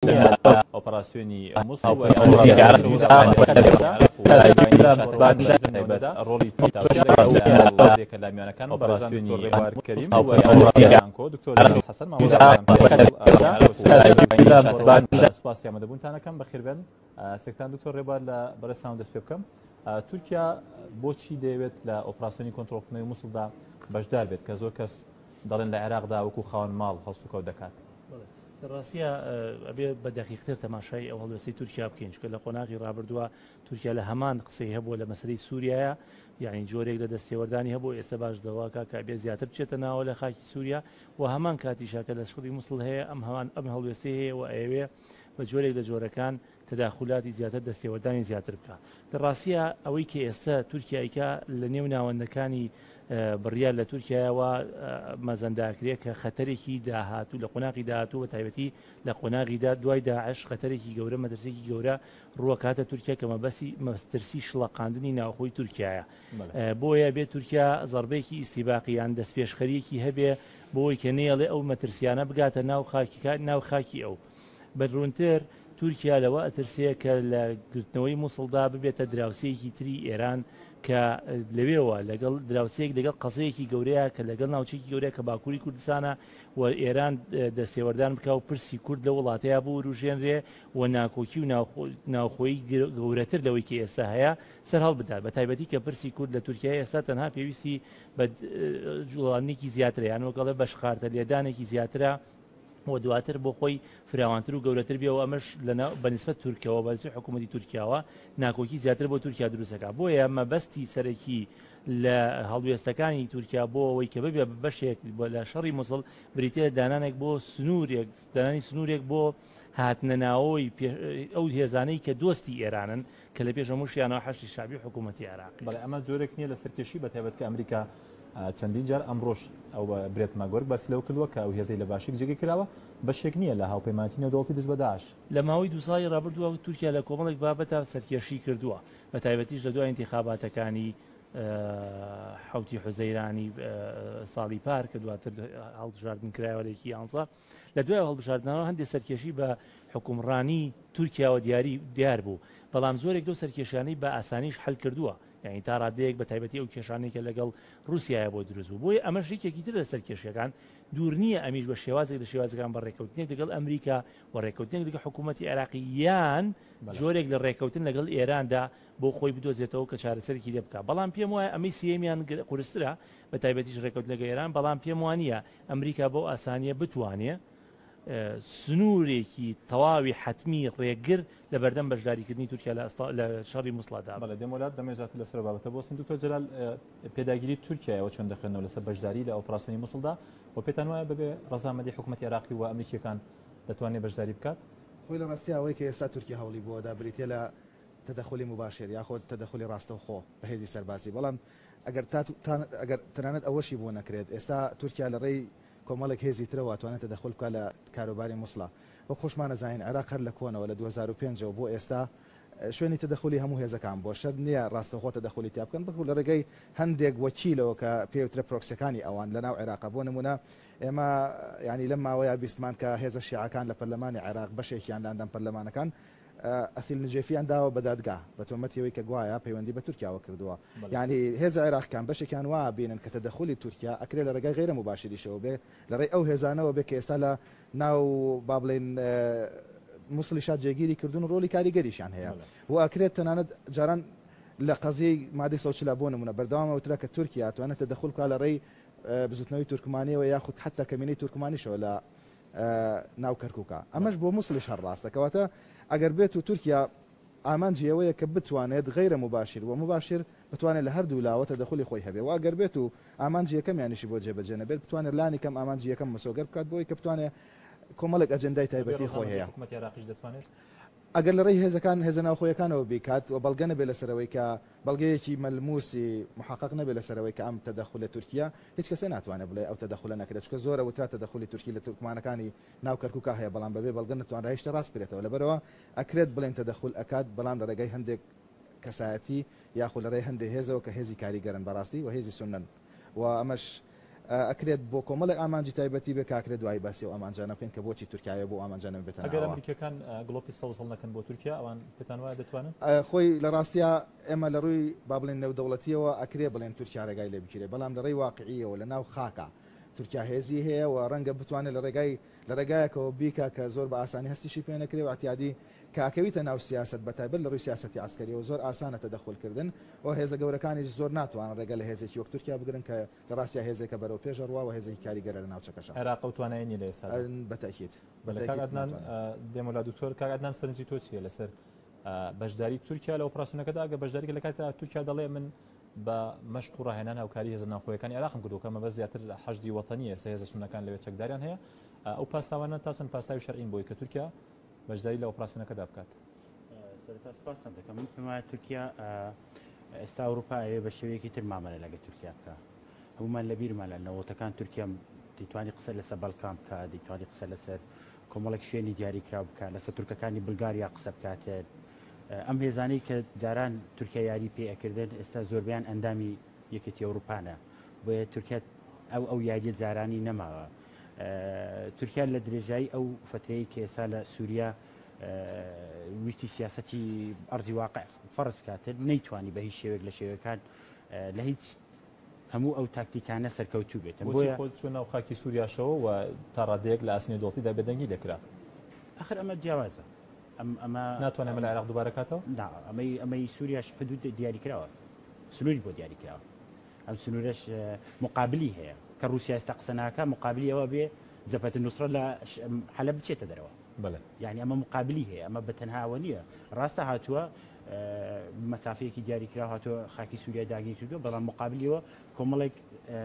ئۆپەراسیۆنی مووسڵ ڕۆڵی کە لە میوانەکان ئۆپەراسیۆنی کەریم دکتۆر حەسەن سوپاسی ئامادەبوونتانەکەم بەخێربێن. سێکتان دکتۆر ڕێبوار لە بەڕێستان دەست پێ بکەم. تورکیا بۆچی دەیەوێت لە ئۆپەراسیۆنی کۆنتڕۆڵکردنەوەی مووسڵدا بەشدار بێت کە زۆر کەس دەڵێن لە عێراقدا وەکو خاوەن ماڵ هەڵسو کەوت دەکات؟ ڕاستیە ئەبێ بە دەقیقتر تەماشای ئەو هەڵوێستەی تورکیا بکەین چکە لە قۆناغی ڕابردووە تورکیا لە هەمان قسەی هەبووە لە مەسەلەی سووریایە، یعنی جۆرێک لە دەستێوەردانی هەبوو ئێستا باش دەواکە کە بێ زیاتر بچێتە ناوە لە خاکی سووریا و هەمان کاتیشاکە لە شخڵی مووسڵ هەیە ئەم هەڵوێستی هەیە و ئەوێ بە جۆرێک لە جۆرەکان تداخلاتی زیاتر دەستێوەردانی زیاتر بکە. ڕاستیە ئەوەی کە ئێستا تورکیایکە لە نێو ناوەندەکانی بڕیار لە تورکیاەوە مەزەنداکرێت کە خەتەرێکی داهاتوو لە قۆناغی داهاتوو بە تایبەتی لە قۆناغیدا دوای داعش خەتەرێکی گەورە مەترسێکی گەورە ڕووەکاتە تورکیا کە مەترسی شڵەقاندنی ناوخۆی تورکایە. بۆیە بێت تورکیا زەربەیەکی ئیستیباقییان دەستپێشخەریەکی هەبێ بۆی کە نێڵێ ئەو مەترسیانە بگاتە ناو خاکی ئەو. بەڕوونتر تورکیا لەوە ئەترسەیە کە لە گرتنەوەی مووسڵدا ببێتە دراوسەیەکی تری ئێران کە لەوێەوە لەگەڵ دراوسەیەک لەگەڵ قەزەیەکی گەورەیە کە لەگەڵ ناوچێکی گەورەیە کە باکووری کوردستانە و ئێران دەستێوەردان بکە و پرسی کورد لە وڵاتەیە بۆ ڕوژێنرێ و ناکۆکی و ناوخۆی گەورەتر لەوەی کە ئێستا هەیە سەر هەڵ بدات بە تایبەتی کە پرسی کورد لە تورکیای ئێستا تەنها پێویستی بە جوڵانێکی زیاترە یان وەگەڵە بەشخارتە لێدانێکی زیاترە و دواتر بۆ خۆی فراوانتر و گەورەتر بێەوە ئەمەش بەنسبەت تورکەوە بەزی حکوومەتی تورکیاوە ناکۆکی زیاتر بۆ تورکیا دروستەکە. بۆیە مەبەستی سەرەکی لە هەڵوێستەکانی تورکیا بۆ ئەوەی کە ببێ بەشێک لە شەڕی مووسڵ بریتە دانانێک بۆ سنوورێک دانانی سنوورێک بۆ هاتنەناوەی ئەو هێزانەی کە دۆستی ئێرانن کە لە پێش هەمووشیانەوە حەشتی شابی حکوومەتی عێراق. بەڵێ ئەمە جۆرێک نییە لە سەرکێشی بە تایبەت کە ئەمریکا چەندین جار ئەمڕۆژ ئەو برێت ماگۆرگ باسی لەو کردووە کە ئەو هێزەی لە باشی جێگەی کراوە بەشێک نییە لە هاوپەیمانەتی نێودوڵەتی دژ بە داعش. لە ماوەی دو ساڵی ڕابردووە تورکیا لە کۆمەڵێک بابەتە سەرکێشی کردووە بە تایبەتیش لە دوای انتخاباتەکانی حوتی حوزەیرانی ساڵی پار کە دواتر هەڵبژاردن کرایەوەرێکی یانزە لە دوای هەڵبژاردنەوە هەندێک سەرکێشی بە حکومڕانی تورکیاوە دیار بوو، بەڵام زۆرێک دو سەرکێشانی بە ئاسانیش حل کردووە، یعنی تا ڕادەیەک بە تایبەتی ئەو کێشانێکە لەگەڵ رووسایە بۆ دروست بوو. بۆیە ئەمە ڕێکێکی تر لە سەرکێشیەکان دوور نییە ئەمیش بە شێوازێک لە شێوازەکان بە ڕێکەوتنێک لەگەڵ ئەمریکا و ڕێکەوتنێک لەگەڵ حکوومەتی عێراقی یان جۆرێک لە ڕێکەوتن لەگەڵ ئێراندا بۆ خۆی بدۆزێتەوە کە چارەسەرێکی لێ بکە. بەڵام پێم وایە ئەمەی سێمیان قورسترە بە تایبەتیش ڕێکەوت لەگەڵ ئێران، بەڵام پێم وانە ئەمریکا بۆ ئاسانیە بتوانێت سنوورێکی تەواوی حتمی ڕێگر لە بەردەم بەشداریکردنی تورکیا لە شەڕی مووسڵادا. بەڵێ دەمەولات دەمێژات لەسەر بابەتە بۆستن دکتۆر جەلال پێداگیری تورکیایەوە چۆن دەخێنەوە لەسەر بەشداری لە ئۆپەراسیۆنی مووسڵدا و پێتان وایە بەبێ ڕەزامەندی حکوومەتی عێراقی و ئەمریکیەکان دەتوانێت بەشداری بکات؟ خۆی لە ڕاستی ئەوەی کە ئێستا تورکیا هەوڵی بۆدا بریتە لە تەدەخلی مباشر یاخۆ تەدەخلی ڕاستەوخۆ بە هێزی سەربازی، بەڵام ئەگەر تەنانەت ئەوەشی بۆ نەکرێت ئێستا تورکیا لە ڕێی کۆمەڵێک هێزی ترەوە توانێت تەدەخل بکات لە کاروباری مووسڵە. بە خۆشمانە زین عێراق هەر لە کۆنەوە لە 2005 بۆ ئێستا شوێنی تەدەخلی هەموو هێزەکان بۆ شەر نییە ڕاستەوخۆ تەدەخلی تیا بکەن بکو لە ڕێگەی هەندێک وەکیلەوە کە پێوترە پرۆکسەکانی ئەوان لە ناو عێراق بۆ نمونە ئێمە ینی لەم ماوەیە بیستمان کە هێزە شیعەکان لە پەرلەمانی عێراق بەشێکیان لاندەم پەرلەمانەکان ئەثیل نجێفیان داوە بە دادگا بە تۆمەتیەوەی کە گوایە پەیوەندی بە تورکیاوە کردووە. یعنی هێزە عێراقیان بەشێکیان وا بینن کە تەدەخلی تورکیا ئەکرێت لە ڕێگای غیرە مباشریشەوە بێ لە ڕێی ئەو هێزانەوە بێ کە ئێستا لە ناو با بڵێن مووسڵی شاد جێگیری کردوون و ڕۆلی کاریگەریشان هەیە و ئەکرێت تەنانەت جاران لە قەزیەی مادەی سەوچلا بۆ نمونە بەردەوامەوترا کە تورکیا توانێت تەدەخل بکات لە ڕێی بزوتنەوەی تورکمانیەوە یاخود حتا کەمینەی تورکمانیشەوە لە ناو کەرکووکە. ئەمەش بۆ مووسڵیش هەڕاستە کەواتە ئەگەر بێت و تورکیا ئامانجیەوەیە کە بتوانێت غیرە مباشر و مباشر بتوانێت لە هەردوو لاوە تەدەخلی خۆی هەبێ و ئەگەر بێت و ئامانجی یەکەمیانیشی بۆ جێبەجێ نەبێت بتوانێت لانی کەم ئامانجی یەکەم مەسۆگەر بکات بۆی کە بتوانێت کۆمەڵێک ئەجەندای تایبەتی خۆی هەیە. ئەگەر لە ڕێی هێزەکان هێزە ناوخۆیەکانەوە بیکات و بەڵگە نەبێت لەسەرەوەی کە بەڵگەیەکی مەلموسی محقق نەبێت لەسەرەوەی کە ئەم تەدەخل لە تورکیا هیچ کەسێ ناتوانێت بڵێ ئەو تەدەخلە نەکرێت چکە زۆرە وترا تەدەخلی تورکی لە تورکمانەکانی ناو کەرکووکە هەیە بەڵام بەبێ بەڵگە نتوانرا هێشتا ڕاست بێتەوە لەبەرەوە ئەکرێت بڵێن تەدەخل ئەکات بەڵام لە ڕێگەی هەندێک کەسایەتی یاخود لە ڕێی هەندێک هێزەوە کە هێزی کاریگەرن بەڕاستی و هێزی سنن و ئەمەش ئەکرێت بۆ کۆمەڵی ئامانجی تایبەتی بێ کاکرێت دوای باسی و ئامانجانە بکەین کە بۆچی تورکیا بۆ ئامانجانە بێتەوە. ئەگەر ئەمریکەکان گڵۆپی سەوزڵ نەکەن بۆ تورکیا ئەوان پێتان وایە دەتوانن خۆی لە ڕاستیا ئێمە لە ڕووی با بڵێن نێودەوڵەتیەوە ئەکرێ بڵێن تورکیا ڕێگای لێ بگیرێ، بەڵام لە ڕێی واقعیەوە لە ناو خاکە تورکیا هێزی هەیە و ڕەنگە بتوانێت لە ڕێگایەکەوە بیکە کە زۆر بە ئاسانی هەستیشی پێ نەکرێ و ئەتیادی کاکەویتە ناو سیاست بەتایبەت لە ڕووی سیاسەتی عسکەریەوە زۆر ئاسانە تەدەخولکردن و هێزە گەورەکانیش زۆر ناتوانن ڕێگە لە هێزێکی وەک تورکیا بگرن کە لە ڕاستیا هێزێکە بەرەو پێشە ڕوا و هێزێکی کاریگەرە لە ناوچەکەشە. عێراق توانایی لە ئێستا بەتاکید دێمەلا دوکتۆر کاگادنان سەرنجی تۆ چیە لەسەر بەشداری تورکیا لە ئۆپراسیۆنەکەدا ئەگە بەشداری لە کاتە تورکیا دەڵێ من بە مەشق و ڕاهێنان هاوکاری هێزە ناوخۆیەکانی عێراقم کردو کە مەبەست زیاتر حەشدی وەتەنیە سە هێزە سونەکان لەوێ چەکداریان هەیە ئەو پاساوانە تا چەند پاساوی شەرعین بۆی کە تورکیا بەشداری لە ئۆپراسیۆنەکەدا بکات. سپاسم دەکەم من پێم وایە تورکیا ئێستا ئەوروپا ئەوێ بە شێوەیەکی تر مامەلە لەگە تورکیا بکە هەمومان لە بیرمان لە نەوەتەکان تورکیا دەیتوانی قسە لەسەر بەڵکان بکە دەیتوانی قسە لەسەر کۆمەڵێک شوێنی دیاریکراو بکە لەسەر تورکەکانی بولگاریا قسە بکاتێت ئەم هێزانەی کە جاران تورکیا یاری پێ ئەکردن ئێستا زۆربیان ئەندامی یەکێتی ئەوروپانە بۆیە تورکیا ئەو یاریە جارانی نەماوە. تورکیا لە درێژایی ئەو فترەیە کە ئێستا لە سووریا ویستی سیاسەتی ئەرزی واقع فەرز بکاتن نەیتوانی بە هیچ شێوێک لە شێوەکان لە هیچ هەموو ئەو تاکتیکانە سەرکەوتوو بێتن بۆیە خۆت چۆن ناو خاکی سووریاشەوە و تا ڕادەیەک لە ئاسنی دۆڵتیدا بێدەنگی دەکرا ئەخر ئەمە جیاوازە ئەمە ناتوانێت لە عێراق دووبارە کاتەوە ئەمەی سووریاش حدود دیاریکراوە سنووری بۆ دیاریکراوە ئەم سنوورش مقابلی هەیە کە رووسیا ئێستا قسە ناکە مقابلی ئەوە بێ جەبهەت النوسرە لە حەلب بچێتە دەرەوە. یعنی ئەمە مقابلی هەیە ئەمە بەتەنهاوە نییە ڕاستە هاتووە مەسافەیەکی دیاریکرا هاتووە خاکی سووریا داگیر کردو بەڵام مقابلیەوە کۆمەڵێک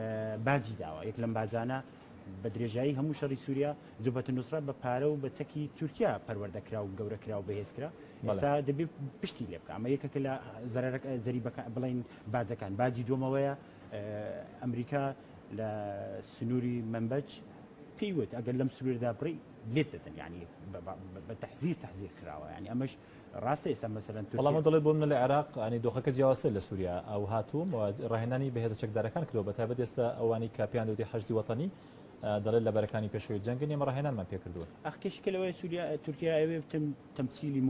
باجی داوە یەک لەم باجانە بە درێژایی هەموو شەڕی سووریا جەبهەت النوسرە بە پارە و بە چەکی تورکیا پەروەردەکرا و گەورەکرا و بەهێزکرا ئێستا دەبێت پشتی لێ بکە ئەمە یەکێکە لە زەری بڵین باجەکان باجی دووەمەوەیە ئەمریکا لە سنووری منبەج پێیوت ئەگەر لەم سنووردا بڕی لێت دەدەن یعنی بە تەحزیر کراوە یعنی ئەمەش ڕاستە ئێستا مەسەلەن وەڵام دەڵێت بۆ منە لە عێراق ینی دۆخەکە جیاوازتر لە سووریا ئەو هاتووم ڕاهێنانی بەهێزە چەکدارەکان کردەوە بەتایبەت ئێستا ئەوانی کاپیان دەوتی حەشدی وەتەنی دەڵێت لە بەرەکانی پێشەوەی جەنگن ئێمە ڕاهێنانمان پێ کردووە ئەخکەشکەلەوەی سووریا تورکیا ئەوێ تەمسیلی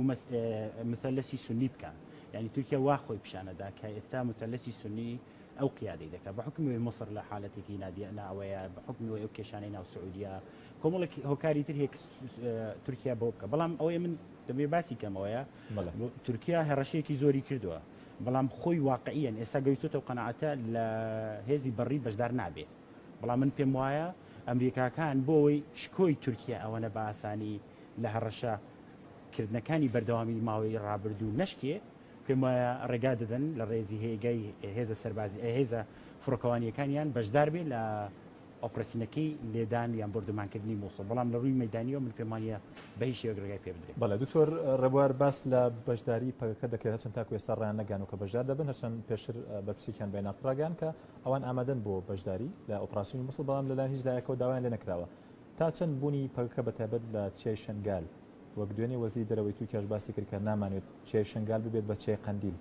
مثلثی سنی بکەن یعنی تورکیا وا خۆی پیشانەدا کە ئێستا مثلثی سنی ئەو قیادەی دەکات بە حکمی مصر لە حالەتێکی ناوەیە بە حکمی ئەو کێشانەی ناو سعودیا کۆمەڵێک هۆکاری تر هەیە تورکیا بۆ بکە بەڵام ئەوەیە من دەبێ باسی کەمەوەیە تورکیا هێڕەشەیەکی زۆری کردووە بەڵام خۆی واقعیان ئێستا گەویستۆتە قەنەعەتە لە هێزی بەڕی بەشدار نابێت بەڵام من پێم وایە ئەمریکاکان بۆەوەی شکۆی تورکیا ئەوەنە بە ئاسانی لە هەڕەشە کردنەکانی بەردەوامی ماوەی ڕابردوو نەشکێ پێم وایە ڕێگا دەدەن لە ڕێزی هێگای هێزە سەربازی هێزە فڕۆکەوانیەکانیان بەشدار بێت لە ئۆپراسیۆنەکەی لێدان یان بردومانکردنی مووسڵ بەڵام لە ڕووی مەدانیەوە من پێم وایە بە هیچ شێوەیەک ڕێگای پێ بدرێت. بەڵێ دکتۆر ڕێبوار باس لە بەشداری پەکەکە دەکرێت چەند تاکو ئێستا ڕیان نەگەن و کە بەشدار دەبن هەرچەند پێشتر بە پرسییان بەیناقڕاگەن کە ئەوان ئامادەن بۆ بەشداری لە ئۆپراسیۆنی مووسڵ بەڵام لەلایەن هیچ لایەکەوە داوایان لێ نەکراوە تا چەند بوونی پەکەکە بەتایبەت لە چێی شنگال وەک دوێنێ وەزیری دەرەوەی تورکیاش باسی کرد کە نامانوێت چێی شنگال ببێت بە چێی قەندیل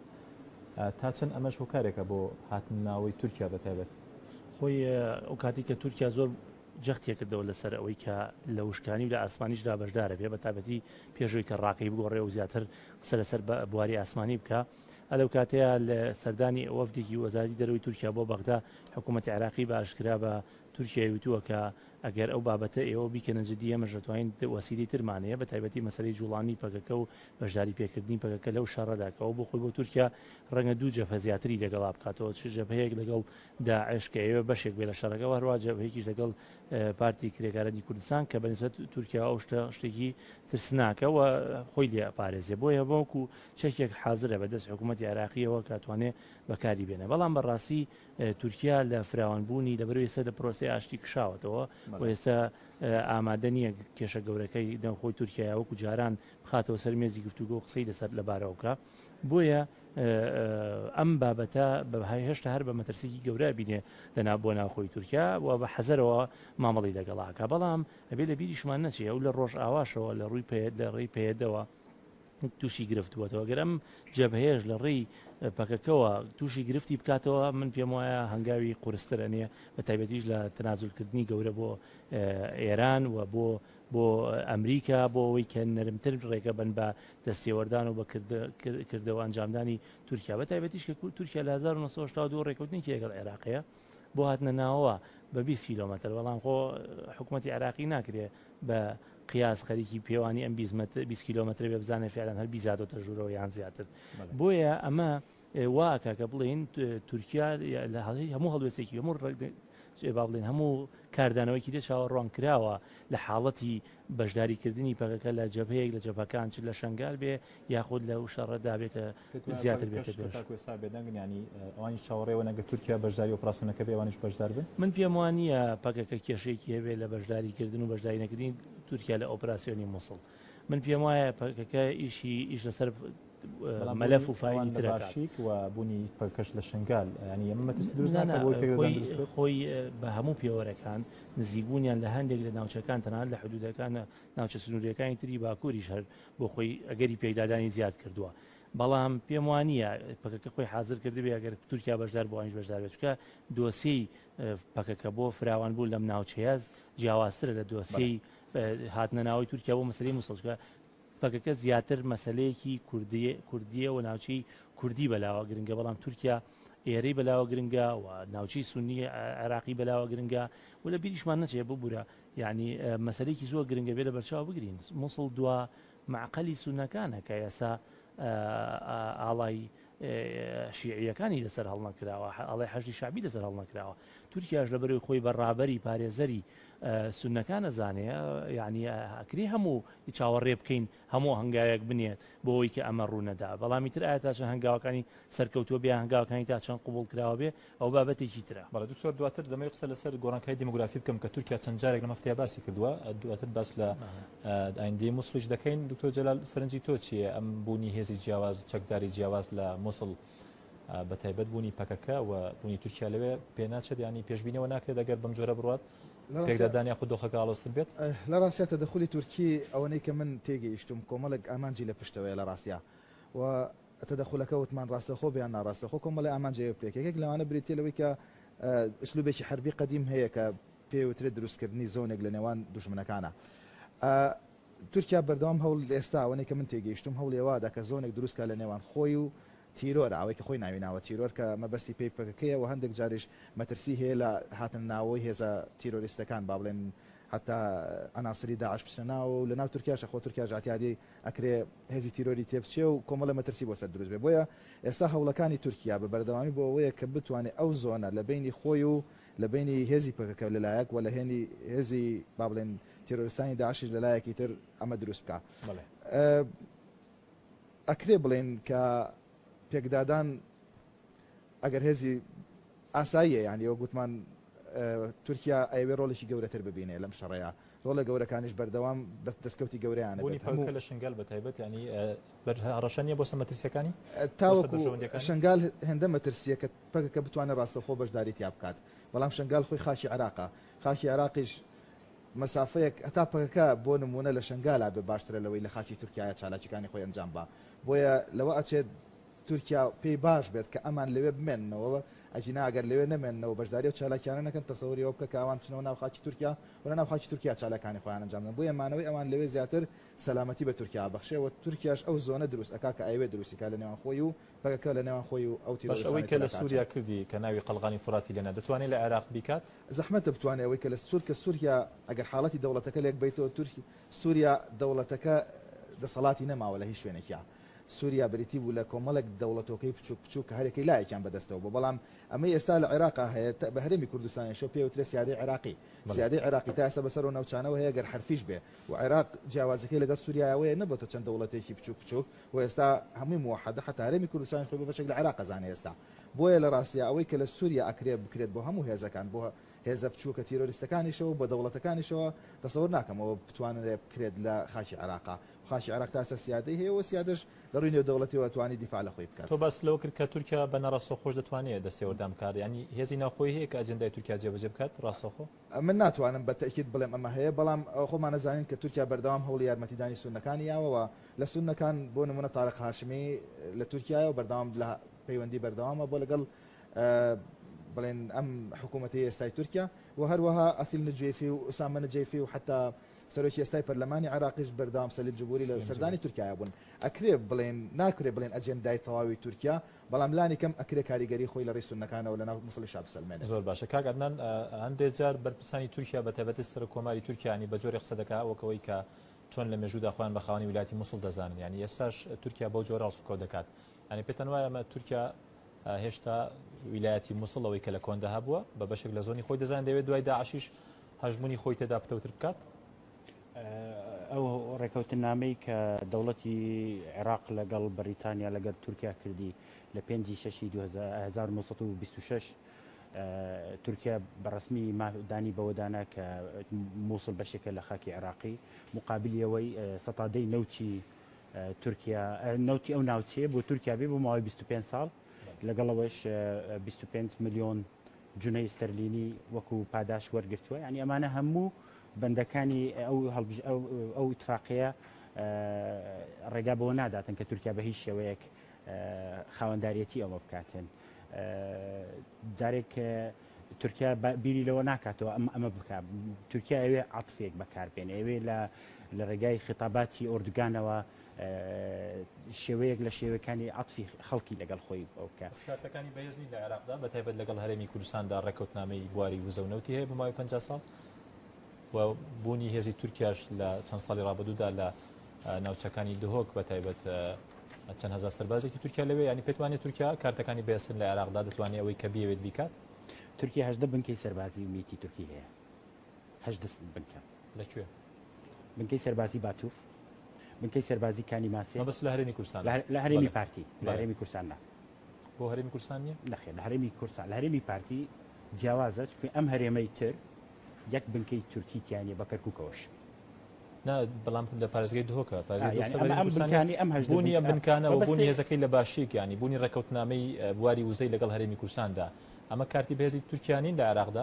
تا چەند ئەمەش هۆکارێکە بۆ هاتنناوەی تورکیا بەتایبەت خۆی ئەو کاتی کە تورکیا زۆر جەختیە کردەوە لەسەر ئەوەی کە لە وشکانی و لە ئاسمانیشدا بەشدارە بێ بە تابەتی پێشەوەی کە ڕاکەی بگۆڕێ و زیاتر قسە لەسەر بواری ئاسمانی بکە ئەلەو کاتەیە لە سەردانی وەفدێکی وەزارەتی دەرەوەی تورکیا بۆ بەغدا حکوومەتی عێراقی باشکرا بە تورکیای وتووە کە ئەگەر ئەو بابەتە ئێوە بیکەنە جددی ئەمەش دەتوانین وەسیلەی ترمانەیە بە تایبەتی مەسەلەی جوڵانی پەکەکە و بەشداری پێکردنی پەکەکە لەو شەڕەداکەەوە بۆ خۆی بۆ تورکیا ڕەنگە دوو جەبهە زیاتری لەگەڵا بکاتەوە چ جەبهەیەک لەگەڵ داعش کە ئێوە بەشێک بێ لە شەڕەکەەوە هەروە جەبهەیەکیش لەگەڵ پارتی کرێکارانی کوردستان کە بەنسبەت تورکیا ئەو شتێکی ترسناکە و خۆی لێ پارێزێ بۆیە بۆکو چەکێک حازرە بەدەست حکوومەتی عێراقیەوە کاتوانێ بەکاری بێنە بەڵام بەڕاستی تورکیا لە فراوانبوونی لەبەرەوەی ئێستا لە پرۆسی ئاشتی کشاوەتەوە و ئێستا ئامادە نییە کێشە گەورەکەی دەخۆی تورکیا وەکو جاران بخاتەوە سەر مێزی گفتوگۆ و قسەی لەسەر لەبارەوەکە بۆیە ئەم بابەتە بەهای هێشتا هەر بە مەترسێکی گەورە بینێ بۆ ناوخۆی تورکیا و بە حەزەرەوە مامەڵی لەگەڵاکە بەڵام ئەبێ لە بیریشمان نەچێ ئەو لە ڕۆژ ئاواشەوە لە ڕووی لە ڕێی پێدەوە تووشی گرفتووەتەوە گەر ئەم جەبهەیەش لە ڕێی پەکەکەوە تووشی گرفتی بکاتەوە من پێم وایە هەنگاوی قورسترە نیە بە تایبەتیش لە تەنازولکردنی گەورە بۆ ئێران و بۆ ئەمریکا بۆ ئەوەی کە نەرمتر ڕێگە بن بە دەستێوەردان و بە کردەوە ئەنجامدانی تورکیا بە تایبەتیش کە تورکیا لە 1992 ڕێکوتنێکی لەگەڵ عێراقەیە بۆ هاتنە ناوەوە بە 20 کیلۆمەتر بەڵام خۆ حکوومەتی عێراقی ناکرێت بە قیاس خەریکی پێوانی ئەم 20 کیلۆمەتر بێ بزانێت فعلان هەر بیزاتۆتە ژوورەوە یان زیاتر بۆیە ئەمە واکە کە بڵێن تورکیا لە هەموو هەڵوێستێکی هەموو با بڵێن هەموو کاردانەوەیکی لێ چاوەڕوان کراوە لە حاڵەتی بەشداریکردنی پەکەکە لە جەبهەیەک لە جەبهەکان چ لە شنگال بێ یاخود لە شەڕەدا بێت کە زیاتر بێتە ینی ئەوانی چاوەڕێەوە نەگە تورکیا بەشداری ئۆپراسیۆنەکە بێ ئەوانیش بەشدار بن من پێم وانە پەکەکە کێشەیەکی هەبێ لە بەشداریکردن و بەشداری نەکردنی تورکیا لە ئۆپراسیۆنی مووسڵ من پێم وایە پەکەکە ئیش لەسەر مەلەف و فاینی تراشیک و بوونی پەکەش لە شنگال ینی ئەمە خۆی بە هەموو پێوەرەکان نزیگونیان لە هەندێک لە ناوچەکان تەنان لە حدودەکان ناوچە سنووریەکانی تری باکووریش هەر بۆ خۆی ئەگەری پێدادانی زیاد کردووە بەڵام پێم وانە پەکەکە خۆی حاضر کردبێ ئەگەر تورکیا بەشدار بۆ ئەنج بەشدار بێت چکە دۆسی پەکەکە بۆ فراوان بوو لەم ناوچەیە جیاوازترە لە دۆسی هاتنە ناوی تورکیا بۆ مەسەلەی مووسڵچکە پەکەکە زیاتر مەسلەیەکی کوردیە و ناوچەی کوردی بەلاوە گرنگە بەڵام تورکیا ئێرەی بەلاوە گرنگە و ناوچەی سونی عێراقی بەلاوە گرنگە و لە بیریشمان نەچێ ببوورە یعنی مەسلەیەکی زۆر گرنگە بێ لە بەرچاو بگرین مووسڵ دوا معقەلی سونەکانە کە ئێستا ئاڵای شیعیەکانی لەسەر هەڵ نەکراوە ئاڵای حەشی شعبی لەسەر هەڵ نەکراوە تورکیاش لەبەرەوەی خۆی بەڕابەری پارێزەری سونەکان ئەزانێ یعنی ئەکری هەموو چاوەڕێ بکەین هەموو هەنگاوێک بنێت بۆ ئەوەی کە ئەمە ڕوونەدا بەڵامی تر ئایا تا چەند هەنگاوەکانی سەرکەوتووە بێ هەنگاوەکانی تا چەند قوبوڵ کراوە بێ ئەو بابەتێکی ترە بەڵێ دکتۆر دواتر دەمەوێت قسە لەسەر گۆڕانکاری دموگرافی بکەم کە تورکیا چەند جارێک لە مەفتەیە باسی کردووە دواتر باس لە ئایندەی مووسڵیش دەکەین دکتۆر جەلال سەرنجی تۆ چییە ئەم بوونی هێزی جیاواز چەکداری جیاواز لە مووسڵ بە تایبەت بوونی پەکەکە و بوونی تورکیا لەوێ پێ ناچێت ینی پێشبینەوە ناکرێت ئەگەر بەم جۆرە بڕات پێدادانی خود دۆخەکە ئاڵۆستر بێت لە ڕاستە تەدەخولی تورکی ئەوەنەی کە من تێگەیشتم کۆمەڵک ئامانجی لە پشتەوەی لە ڕاستیا و تەدەخولەکە وتمان ڕاستەخۆ بیان ناڕاستەخۆ کۆمەڵی ئامانجێ پێکێک لەوانە بریتە لەوەی کە ئسلوبێکی حربی قەدیم هەیە کە پێوترێت دروستکردنی زۆنێک لە نێوان دوژمنەکانە تورکیا بەردەوام هەوڵ ئێستا ئەوەنەی کە من تێگەیشتم هەوڵێوادا کە زۆنێک دروستکە لە نێوان خۆی و تیرۆر ئەوەی کە خۆی ناویناوە تیرۆر کە مەبەستی پێی پەکەکەیە و هەندێک جاریش مەترسی هەیە لە هاتن ناوەی هێزە تیرۆریستەکان با بڵێن حتا ئەناسری داعش بچنەوە و لە ناو تورکیاش خۆ تورکیا ژاتیادی ئەکرێ هێزی تیرۆری تێبچێ و کۆمەڵە مەترسی بۆ سەر دروست بێ بۆیە ئێستا هەوڵەکانی تورکیا بە بەردەوامی بۆ ئەوەیە کە بتوانێت ئەو زۆنە لە بینی خۆی و لە بینی هێزی پەکەکە لەلایەک و لە هێنی هێزی با بڵێن تیرۆریستانی داعشش لەلایەکی تر ئەمە دروست بکە ئەکرێ بڵێن کە پێکدادان ئەگەر هێزی ئاساییە یعنی ئەو گوتمان تورکیا ئەوێ ڕۆڵێکی گەورەتر ببینێ لەم شەڕەیە ڕۆڵە گەورەکانیش بەردەوام دەستکەوتی گەورەیانە پەکەکە لە شنگال بە تایبەت ینی ڕەشانیە بۆ سەمەترسیەکانی تاوەکو شنگال هێندە مەترسیە کە پەکەکە بتوانێت ڕاستەخۆ بەشداری تیا بکات بەڵام شنگال خۆی خاکی عێراقە خاکی عێراقیش مەسافەیەک هەتا پەکەکە بۆ نمونە لە شنگالا بێ باشترە لەوەی لە خاکی تورکیایە چالاکیەکانی خۆی ئەنجام بە بۆیە لەوە ئەچێت تورکیا پێی باش بێت کە ئەمان لەوێ بمێننەوە ئەجینا ئەگەر لەوێ نەمێنەوە بەشداری و چالاکیانە نەکەن تەسەوری ئەو بکە کە ئەوان بچنەوە ناو خاکی تورکیا و لە ناو خاکی تورکیا چالاکانی خۆیان ئەنجام بدەن بۆیە مانەوەی ئەوان لەوێ زیاتر سەلامەتی بە تورکیا بەخشێەوە تورکیاش ئەو زۆنە دروست ئەکا کە ئەوێ دروستیکا لە نێوان خۆی و پەکەکە لە نێوان خۆی و ئەو تیرۆریستەوەی کە لە سووریا کردی کە ناوی قەلغانی فوراتی لێنە دەتوانێت لە عێراق بیکات زەحمەتە بتوانێت ئەوەی کە لە سووریا ئەگەر حاڵەتی دەوڵەتەکە لێک بیتەوە تورکی سووریا دەوڵەتەکە دەسەڵاتی نەماوە لە هیچ شوێنێکیا سووریا بریتی بوو لە کۆمەڵک دەوڵەتەکەی بچووک بچووک کە هەرێکی لایەکیان بەدەستەوە بۆ بەڵام ئەمەی ئێستا لە عێراق هەیە بە هەرێمی کوردستانی شۆ پێوترێ سیادەی عێراقی سیادەی عێراقی تا ئێستا بەسەر و ناوچانەوە هەیە گەر حرفیش بێ و عێراق جیاوازەکەی لەگەڵ سووریاوەیە نەبێتە چەند دەوڵەتێکی بچووک و ئێستا هەمووی موحدە حتا هەرێمی کوردستانی خۆی بەشێک لە عێراق ئەزانێ ئێستا بۆیە لە ڕاستیە ئەوەی کە لە سووریا ئەکرێ بکرێت بۆ هەموو هێزەکان بۆ هێزە بچووکە تیرۆریستەکانیشەوە بە دەوڵەتەکانیشەوە تەسەوەر ناکەمەوە بتوانێت بکرێت لە خاکی عێراقا خاشی عراق تا سیادەی هەیە و سیادش لە ڕووی نێودەوڵەتیەوە توانی دیفاع لە خۆی بکات. تۆ بەس لەوە کرد کە تورکیا بە نەڕاستە خۆش دەتوانێت دەستێوەردام کار ینی هێزی ناوخۆی هەیە کە ئەجندای تورکیا جێبەجێ بکات ڕاستەخۆ من ناتوانم بە تەکید بڵێم ئەمە هەیە بەڵام خۆمان نەزانین کە تورکیا بەردەوام هەوڵی یارمەتیدانی سونەکانی یاوەوە لە سونەکان بۆ نمونە تارق هاشمی لە تورکیایە و بەردەوام لە پەیوەندی بەردەوامە بۆ لەگەڵ بڵێن ئەم حکوومەتی ئێستای تورکیا و هەروەها ئەفیل نجێفی و ئوسامە نجێفی و حتا سەرۆکی ئێستای پەرلەمانی عراقیش بەردەوام سەلیب جبوری لە سەردانی تورکیا بوون ئەکرێ بڵێن ناکرێ بڵێن ئەجێندای تەواوی تورکیا بەڵام لانی کەم ئەکرێ کاریگەری خۆی لە ڕێی سونەکانەوە لە ناو موسڵی شاب سەلمێنێت. زۆر باشە کاک عەدنان هەندێک جار بەرپرسانی تورکیا بە تایبەتی سەر کۆماری تورکیانی بە جۆرێک قسە دەکات وەکەوەی کە چۆن لە مێژوودا خۆیان بە خاوەنی ویلایەتی موسڵ دەزانن ینی ئێستاش تورکیا بەو جۆرە ڕاستوکەوت دەکات ینی پێتەن وایە ئەمە تورکیا هێشتا ویلایەتی موسڵەوەی کە لە کۆندا هەبووە بە بەشێک لە زۆنی خۆی دەزانێت دەوێت دوای داعشیش هەژمونی خۆی تێدا پتەوتر بکات. ئەو ڕێکەوتنامەی کە دەوڵەتی عێراق لەگەڵ بەریتانیا لەگەڵ تورکیا کردی لە 5/6/1926 تورکیا بەڕسمی دانی بەوەدانا کە مووسڵ بەشێکە لە خاکی عێراقی مقابلیەوەی سەتادەی نەوتی تورکیا نەوتی ئەو ناوچەیە بۆ تورکیا بێ بۆ ماوەی 25 ساڵ لەگەڵەوەش 25 ملیۆن جونەی ئستەرلینی وەکو پاداش وەرگرتووە ینی ئەمانە هەموو بەندەکانی ئەو اتفاقەیە ڕێگا بەوە ناداتن کە تورکیا بە هیچ شێوەیەک خاوەنداریەتی ئەوە بکاتن. جارێک تورکیا بیری لەوە ناکاتەوە ئەمە بکات تورکیا ئەوێ عەتفێک بەکاربێن ئەوێ لە ڕێگای خیتاباتی ئۆردوگانەوە شێوەیەک لە شێوەکانی عەتفی خەڵکی لەگەڵ خۆی بکات. کاتەکانی بەهێزنی لە عێراقدا بە تایبەت لەگەڵ هەرێمی کوردستاندا ڕێکەوتنامەی بواری وزەونەوتی هەیە بە ماوەی 50 ساڵ و بوونی هێزی تورکیاش لە چەند ساڵی ڕابردوودا لە ناوچەکانی دهۆک بە تایبەت چەند هەزار سەربازێکی تورکیا لەوێ ینی پێتوانێت تورکیا کارتەکانی بەێسن لە عێراقدا دەتوانێت ئەوەی کە بیەوێت بیکات. تورکیا 18 بنکەی سەربازی و میتی تورکی هەیە 18 بنکە لەکوێ بنکەی سەربازی باتوف بنکەی سەربازی کانی ماسێ بەس لە هەرێمی کوردستان لە هەرێمی پارتی لە هەرێمی کوردستان بۆ هەرێمی کوردستان نیە نەخێر لە هەرێمی کوردستان لە هەرێمی پارتی جیاوازە ئەم هەرێمەی تر یەک بنکەی تورکی تیانە بە کەرکووکەوەش بەڵام لە پارێزگای دهۆکە بوونی ئەم بنکانەوە بوونی هێزەکەی لە باشیک ینی بوونی ڕێکەوتنامەی بواری وزەی لەگەڵ هەرێمی کوردستاندا ئەمە کارتی بەهێزی تورکیانین لە عێراقدا.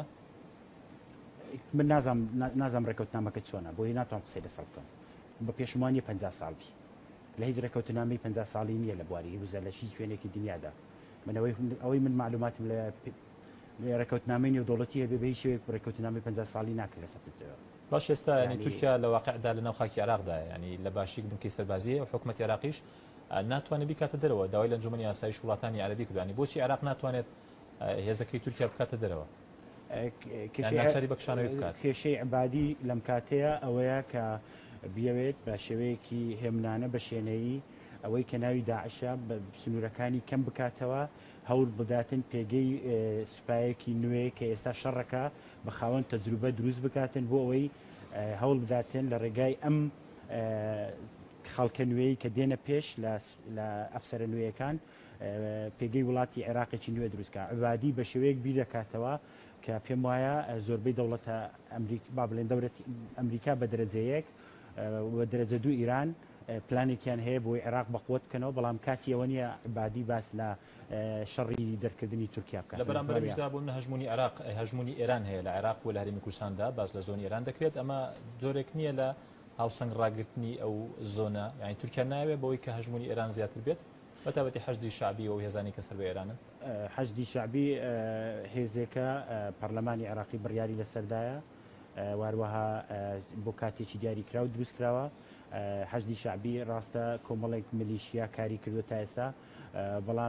من نازام ڕێکەوتنامەکە چۆنە بۆی ناتوان قسەی لەسەر بکەم بە پێشمانی 50 ساڵی لە هیچ ڕێکەوتنامەی 50 ساڵی نییە لە بواری وزە لە هیچ شوێنێکی دنیادا ئەوەی من معلوماتم لە ڕێکەوتنامەی نێودەوڵەتی هەبێ بە هیچ شوێک ڕێکەوتنامەی 50 ساڵی ناکرێت لەسەر باش ئێستا ینی تورکیا لە واقعدا لە ناو خاکی عێراقدا ینی لە باشیک بنکەی سەربازیە و حکوومەتی عێراقیش ناتوانێت بیکاتە دەرەوە داوای لە ئەنجومەنی یاسایی وڵاتانی عەرەبی کردوانی بۆچی عێراق ناتوانێت هێزەکەی تورکیا بکاتە دەرەوە ناچاری بەکشانەوەی بکات. کێشەی عبادی لەم کاتەیە ئەوەیە کە بیاوێت بە شێوەیەکی هێمنانە بە شوێنەیی ئەوەی کە ناوی داعشە بە سنوورەکانی کەم بکاتەوە هەوڵ بداتن پێگەی سوپایەکی نوێ کە ئێستا شەڕەکە بە خاوەن تەجروبە دروست بکاتن بۆ ئەوەی هەوڵ بداتن لە ڕێگای ئەم خەڵکە نوێی کە دێنە پێش لە ئەفسەرە نوێیەکان پێگەی وڵاتی عێراقێکی نوێ دروستکە عبادی بە شێوەیەک بیر دەکاتەوە کە پێم وایە زۆربەی دەوڵەتە با بڵێن دەوڵەتی ئەمریکا بە دەرەجەیەک بە دەرەجە دوو ئیران پلانێکیان هەیە بۆی عێراق بەقوت بکەنەوە بەڵام کاتی ئەوە نیە عبادی باس لە شەڕی دەرکردنی تورکیا بکات. لە بەرامبەردا بوون هەژمونی عێراق هەژمونی ئێران هەیە لە عێراق و لە هەرێمی کوردستاندا باس لە زۆنی ئێران دەکرێت ئەمە جۆرێک نییە لە هاوسەنگ ڕاگررتنی ئەو زۆنە یعنی تورکیا ناوێت بەوەی کە هەژمونی ئێران زیاتر بێت بەتابەتی حەشدی شعبی و هێزانی کە سەر بە ئێرانن. حەشدی شعبی هێزێکە پەرلەمانی عێراقی بڕیاری لەسەردایە واروەها بۆ کاتێکی دیاری کرا و دروست کراوە. حەشدی شعبی ڕاستە کۆمەڵێک میلیشیا کاری کردو تا ئێستا بەڵام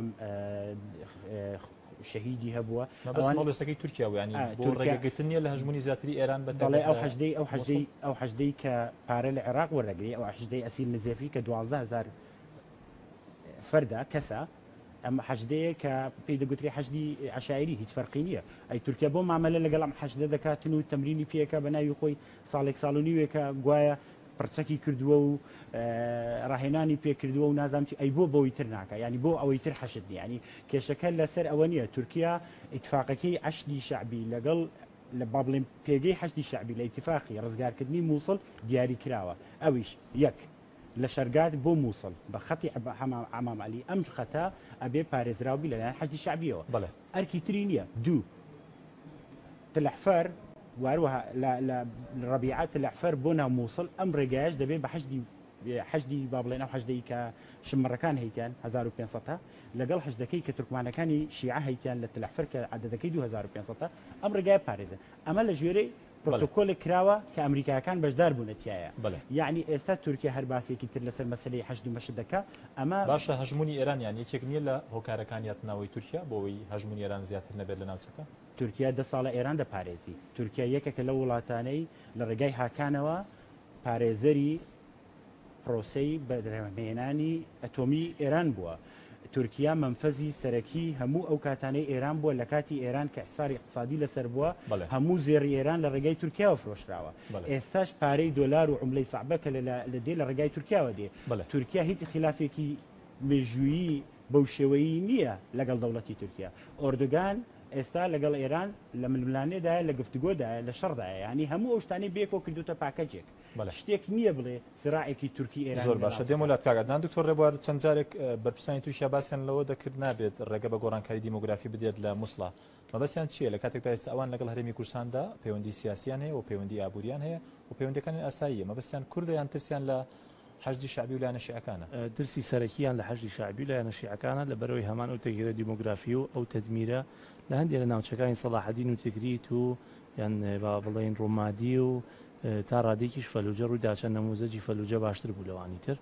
شەهیدی هەبووە مەڵێستەکەی تورکیا و ینی بۆ ڕێگەگرتن نیە لە هەژمونی زیاتری ئێران بەڵێ ئەو حەشدەی کە پارە لە عێراق وەرەگری ئەو حەشدەی ئەسیل نزێفی کە 12,000 فەردە کەسە ئەم حەشدەیە کە پێی دەگوتری حەشدی عەشایری هیچ فەرقی نییە ئەی تورکیا بۆ مامەلە لەگەڵ ئەم حەشدە دەکاتن و تەمرینی پێەکە بە ناوی خۆی ساڵێک ساڵ و نیوێکە گوایە پرچەکی کردووە و ڕاهێنانی پێکردووە و نازانم ئەی بۆ بەوەی تر ناکە ینی بۆ ئەوەی تر حەشت ینی کێشەکە لەسەر ئەوە نییە تورکیا ئیتفاقەکەی حەشدی شعبی لەگەڵ لە بابڵێن پێگەی حەشدی شعبی لە ئیتفاقی ڕزگارکردنی مووسڵ دیاری کراوە ئەویش یەک لشرقات بو موصل بخطي عمام علي ام خطا ابي باريس راوبي لان حشد شعبيه بله اركي ترينيا دو تلحفر واروها لا الربيعات تلحفر بونا موصل ام رجاج دبي حشدي بابلين او حشدي كشمركان هيتان 1500 لقال حشدكي كتركمانكاني شيعه هيتان لتلحفر كعددكي 2500 ام رجاي باريس اما لجوري بروتوكول كراوه كامريكا كان بجدار بونتيايا يعني استاد تركيا هرباسي كتير لسر مساله حشد مشدكا اما باشا هجموني ايران يعني يكيك نيلا هوكاركانيات ناوي تركيا بوي هجموني ايران زياتر نبل لناوتسكا تركيا د ساڵە ئێران دە پارێزی تورکیا یەکێکە لە وڵاتانەی لە ڕێگای هاکانەوە پارێزەری پرۆسەی بەدرێمێنانی ئەتۆمی ئێران بووە تورکیا منفەزی سەرەکی هەموو ئەو کاتانەی ئێران بووە لە کاتی ئێران کە حساری اقتصادی لەسەر بووە هەموو زێڕی ئێران لە ڕێگای تورکیاوە فرۆشراوە ئێستاش پارەی دۆلار و عوملەی سەعبە کە لە دێ لە ڕێگای تورکیاوە دێ تورکیا هیچ خلافێکی مێژویی بەو شێوەیی نییە لەگەڵ دەوڵەتی تورکیا ئۆردوگان ئێستا لەگەڵ ئێران لە ململانێدایە لە گفتگۆدایە لە شەڕدایە ینی هەموو ئەو شتانەی بێکۆ کردوتە پاکەجێک شتێک نییە بڵێ سراعێکی تورکی ئێران زۆر باشە دێم وڵات کاگادان دکتۆر ڕێبوار چەند جارێک بەرپرسانی تووشیا باسییان لەوە دەکرد نابێت ڕێگە بە گۆڕانکاری دیموگرافی بدێت لە مووسڵا مەبەستیان چییە لە کاتێکدا ئێستا ئەوان لەگەڵ هەرێمی کوردستاندا پەیوەندی سیاسیان هەیە و پەیوەندی ئابووریان هەیە و پەیوەندەکانی ئاساییە مەبەستیان کوردیان ترسیان لە حەشدی شعبی و لایەنە شیعەکانە ترسی سەرەکییان لە حەشدی شعبی و لایەنە شیعەکانە لە بەرەوەی هەمان ئەو تەغییرە دیموگرافی و ئەو تەدمیرە لە هەندێک لە ناوچەکانی سەلاحەدین و تیگریت و یان با بڵێن ڕۆمادی و تا ڕادێکیش فەلوجە ڕوویدا چەند نەموزەجی فەلوجە باشتر بوو لەوانی تر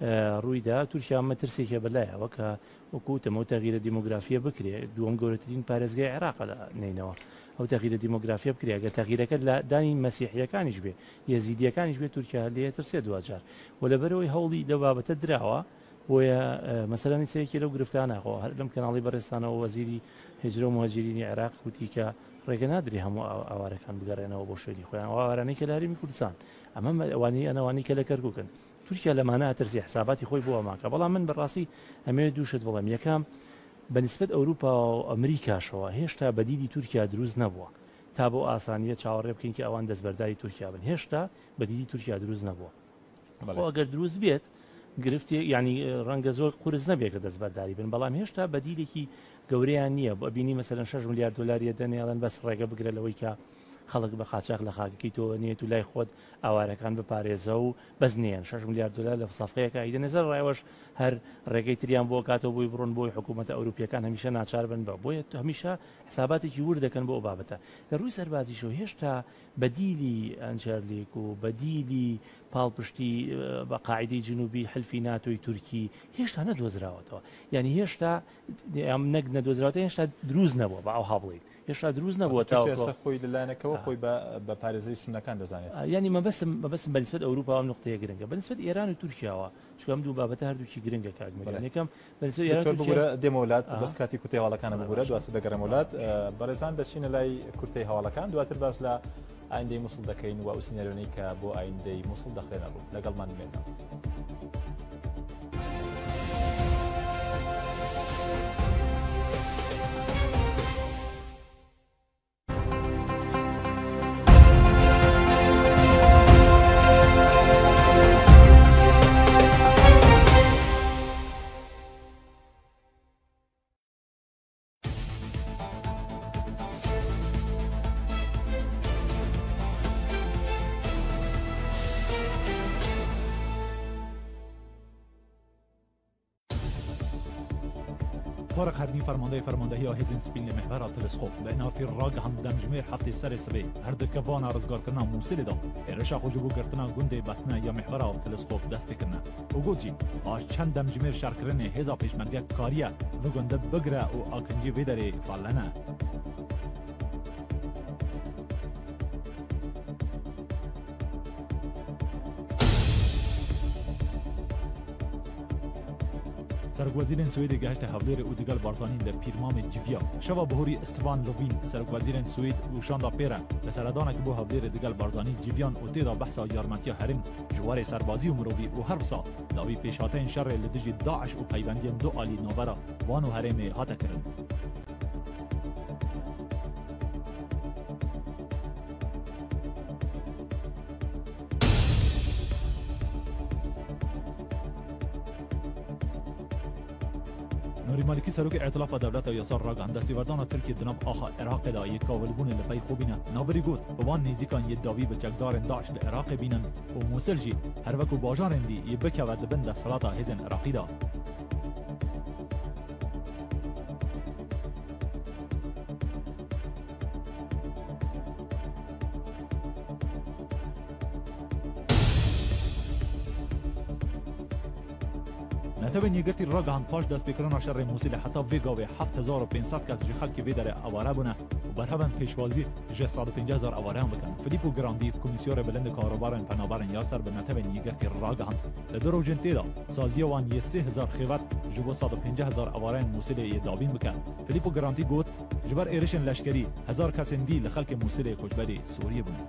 ڕوویدا تورکیا ئەمە ترسێکە بەلایەوە کە وەکوتەمە ئەو تەغییرە دیموگرافیە بکرێت دووەم گەورەترین پارێزگای عێراق لە نینەوە ئەو تەغییرە دیموگرافیە بکرێت ئەگە تەغییرەکە لە دانی مەسیحیەکانیش بێ یەزیدیەکانیش بێت تورکیا لێ ترسێ دوجار و لەبەرەوەی هەوڵی لە بابەتە دراوە بۆیە مەسەلانی سەیەکی لەو گرفتانەخۆ هەر لەم کەناڵی بەڕێستانەوە وەزیری هجرە و مهاجرینی عێراق وتی کە ڕێگە نادری هەموو ئاوارەکان بگەڕێنەوە بۆ شوێنی خۆیان ئاوارانەی کە لە هەرێمی کوردستان ئەمە ئەوانەی کە لە کەرکووکن تورکیا لەمانە ئەترسی حساباتی خۆی بۆ ئەماکە بەڵام من بەڕاستی ئەمێ دووشت بڵێم یەکەم بەنسبەت ئەوروپا و ئەمریکاشەوە هێشتا بەدیلی تورکیا دروست نەبووە تا بۆ ئاسانیە چاوەڕێ بکەین کە ئەوان دەستبەرداری تورکیا بن هێشتا بەدیلی تورکیا دروست نەبووە ئەگەر دروست بێت گرفتی ینی ڕەنگە زۆر قورس نەبێت کە دەستبەرداری بن بەڵام هێشتا بەدیلێکی گەورەیان نییە بینی مەسەرەن 6 میلیارد دلاری دەنێڵەن بەس ڕێگە بگرە لەوەی کە خەڵک بە قاچاق لە خاکەکەی تۆ نێت و لای خۆت ئاوارەکان بپارێزە و بەس نییان 6 میلیارد دلار لە سافقەیەکە ئیدە نەزەر ڕایوەش هەر ڕێگەی تریان بۆ کاتەوە بۆی بڕۆن بۆی حکوومەتە ئەوروپیەکان هەمیشە ناچار بن بە بۆیە هەمیشە حساباتێکی ور دەکەن بۆ بابەتە لە ڕووی سەربازیشەوە هێشتا بەدیلی ئەنجارلیک و بەدیلی پاڵپشتی بە قاعدەی جنوبی حلفی ناتۆی تورکی هێشتا نەدۆزراوەتەوە یعنی هێشتا نەک نەدۆزراوەتە هێشتا دروست نەبووە بە ئەو هاوڵێت هێشتا دروست نەبووە تا خۆی لەلایەنەکەەوە خۆی بە پارێزەی سونەکان دەزانێت ینی مەبەسم بەنسبەت ئەوروپا ئەم نقطەیە گرنگە بەنسبەت ئێران و تورکیاوە چکەم دوو بابەتە هەردووکی گرنگە کاگمەریان یەکەم بەنسبەت ئێران بگورە دێمەولات بەس کاتی کورتەی هەواڵەکانە بگورە دواتر دەگەڕێمە وڵات بەڕێزان دەچینە لای کورتەی هەواڵەکان دواتر باس لە ئایندەی مووسڵ دەکەین و ئوسینەرێنەی کە بۆ ئایندەی مووسڵ دەخرێنە بوو لەگەڵمان بمێنەوە. طارق حربی فرماندهی آهزین سپین محور تلسکوپ به نافی راگ هم دمجمیر هفته سر سبی هر دکوان رزگار کردن موصل دا ارشا خوجبو گرتنا گنده بطنه یا محور تلسکوپ دست بکرنه و گوجی آش چند دمجمیر شرکرنه هزا پیشمرگه کاریه و گنده بگره و آکنجی ویدره فالنه سرگوزیرن سوئد گهشت هفلیر او دیگر بارزانین در پیرمام جیویا شوا بهوری استفان لوین سرگوزیرن سوئد و شاندا پیرا لسردانه که بو هفلیر دیگر بارزانی جیویان و تیدا بحثا یارمتیا هرم جوار سربازی و مروی و هر بسا داوی پیشاتین شر لدجی داعش و پیوندین دو آلی نوبرا وانو هرم هاتا کرن نوری مالکی سروک ائتلاف دولت یاسر راگان دستیوردان ترکیه دناب آخا عراق دا یک کاولبون لپی خوبینه نابری گوت وان نیزیکان یه داوی به چکدار داعش لعراق بینن و موسل جی هر وکو باجارن دی یه بکود بند صلاة هزن عراقی دا. نتبه نیگرتی راگ هم پاش دست بکران شر موسیل حتی ویگا و 7500 کس جی خلکی ویدر اواره بونه و برهبن پیشوازی جی 150,000 اواره هم بکن. فلیپو گراندی کمیسیور بلند کاروبارن پنابارن یاسر به نتبه نیگرتی راگ هم لدرو جنتی دا سازی وان یه 3000 خیوت جبو 150,000 اواره موسیل یه دابین بکن. فلیپو گراندی گوت جبر ایرشن لشکری 1000 کس دی لخلک موسیل کجبری سوریه بونه.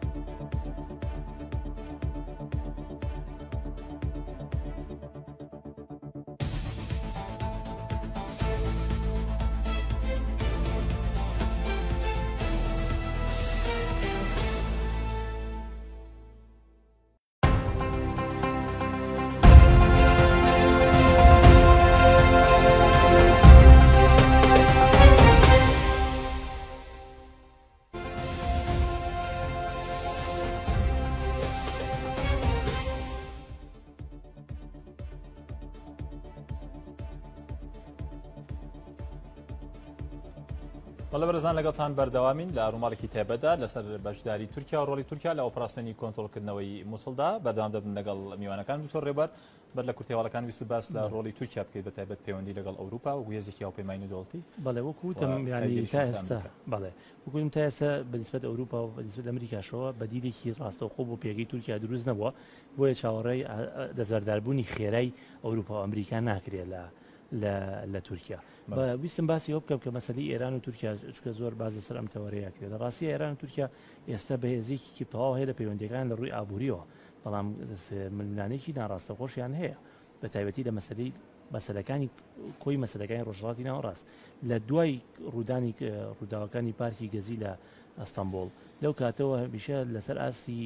بەڵێ بەرزان لەگەڵتان بەردەوامین لە ڕووماڵێکی تایبەتدا لەسەر بەشداری تورکیا و ڕۆڵی تورکیا لە ئۆپراسیۆنی کۆنتڕۆڵکردنەوەی مووسڵدا بەردەوام دەبن لەگەڵ میوانەکان دکتۆر ڕێبەر بەر لە کورتێواڵەکان ویست باس لە ڕۆڵی تورکیا بکەیت بەتایبەت پەیوەندی لەگەڵ ئەوروپا و هێزێکی هاوپەیمانی دەوڵەتی. بەڵێ وەکوتم ینی تا ئێستا بەڵێ وەکوتم تا ئێستا بەنسبەت ئەوروپا و بەنسبەت ئەمریکاشەوە بەدیلێکی ڕاستەوخۆ بۆ پێگەی تورکیا دروست نەبووە بۆیە چاوەڕێی دەزەرداربوونی خێرای ئەوروپا و ئەمریکا ناکرێت لە تورکیا. ویستم باسی ئەو بکەم کە مەسەلەی ئێران و تورکیا چکە زۆر باز لەسەر ئەم تەوەرەیە کرێت. لە ڕاستی ئێران و تورکیا ئێستا بەهێزێکی تەواو هەیە لە پەیوەندیەکان لە ڕووی ئابووریەوە، بەڵام ململانێکی ناڕاستەخۆشیان هەیە بە تایبەتی لە مەسەلەکانی کۆی مەسەلەکانی ڕۆژهەڵاتی ناوەڕاست. لە دوای ڕووداوەکانی پارکی گەزی لە ئەستەمبۆڵ لەو کاتەوە هەمیشە لەسەر ئاسی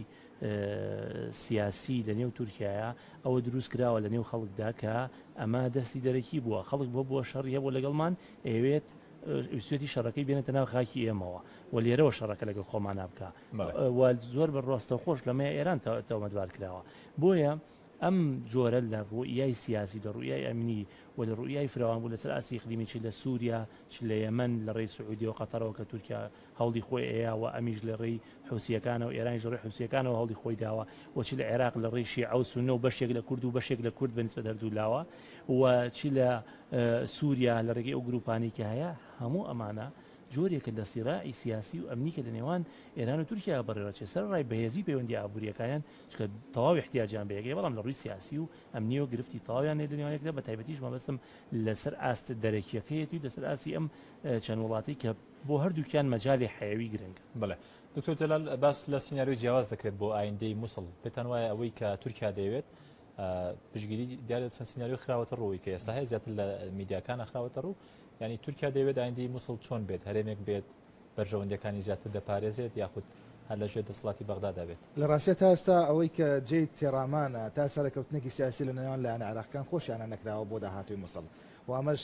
سیاسی لە نێو تورکایە ئەوە دروست کراوە لە نێو خەڵکدا کە ئەمە دەستی دەرەکی بووە، خەڵک بۆ شەڕیە بۆ لەگەڵمان ئەوێت ویستێتی شەڕەکەی بێنێتە ناو خاکی ئێمەوە و لێرەوە شەڕەکە لەگەڵ خۆمان نابکە و زۆر بە ڕاستەخۆش لەمە ئێران تەومەتبار کراوە. بۆیە ئەم جۆرە لە ڕوئیای سیاسی لە ڕوئیای ئەمنی و لە ڕوئیای فراوان بوو لەسەر ئاسی ئیقلیمی چ لە سووریا چ لە یەمەن لە ڕێی سعودی و قەتەرەوە کە تورکیا هەوڵی خۆی ئەیە و ئەمیش لە ڕێی حوسیەکانەوە ئێرانیش لە ڕێی حوسیەکانەوە هەوڵی خۆی داوە و چ لە عێراق لە ڕێی شیعە و سوننە و بەشێک لە کورد و بەشێک لە کورد بەنسبەت هەردوو لاوە و چ لە سووریا لە ڕێگەی ئەو گروپانی کە هەیە هەموو ئەمانە جۆرێکە لە سیراعی سیاسی و ئەمنی کە لە نێوان ئێران و تورکیا بەڕێوەچێ سەر ڕای بەهێزی پەیوەندی ئابوووریەکەیان چکە تەواو احتیاجیان بەیەکەیە، بەڵام لە ڕووی سیاسی و ئەمنی و گرفتی تەواویان لە نێوانێکدا بە تایبەتیش مەبەستم لەسەر ئاست دەرەکیەکەیەتی لەسەر ئاسی ئەم چەند وڵاتی کە بۆ هەردووکیان مەجالی حیوی گرنگ. بڵێ دکتۆر جەلال باس لە سیناریۆ جیاواز دەکرێت بۆ ئایندەی مووسڵ پێتان وایە ئەوەی کە تورکیا دەیەوێت پشگیری دیارە چەند سیناریۆ خراوەتە ڕووی کە ئێستا هەیە زیاتر لە میدیاکانە خراوەتە ڕوو، ینی تورکیا دەیەوێت ئایندەی مووسڵ چۆن بێت، هەرێمێک بێت بەرژەوەندەکانی زیاتر دەپارێزێت یاخود هەر لە ژێر دەسەڵاتی بەغدادا بێت. لە ڕاستیە تا ئێستا ئەوەی کە جێی تێڕامانە تا سەرکەوتنێکی سیاسی لە نێوان لایەنە عێراقیەکان خۆشیانە نەکراوە بۆ داهاتووی مووسڵ و ئەمەش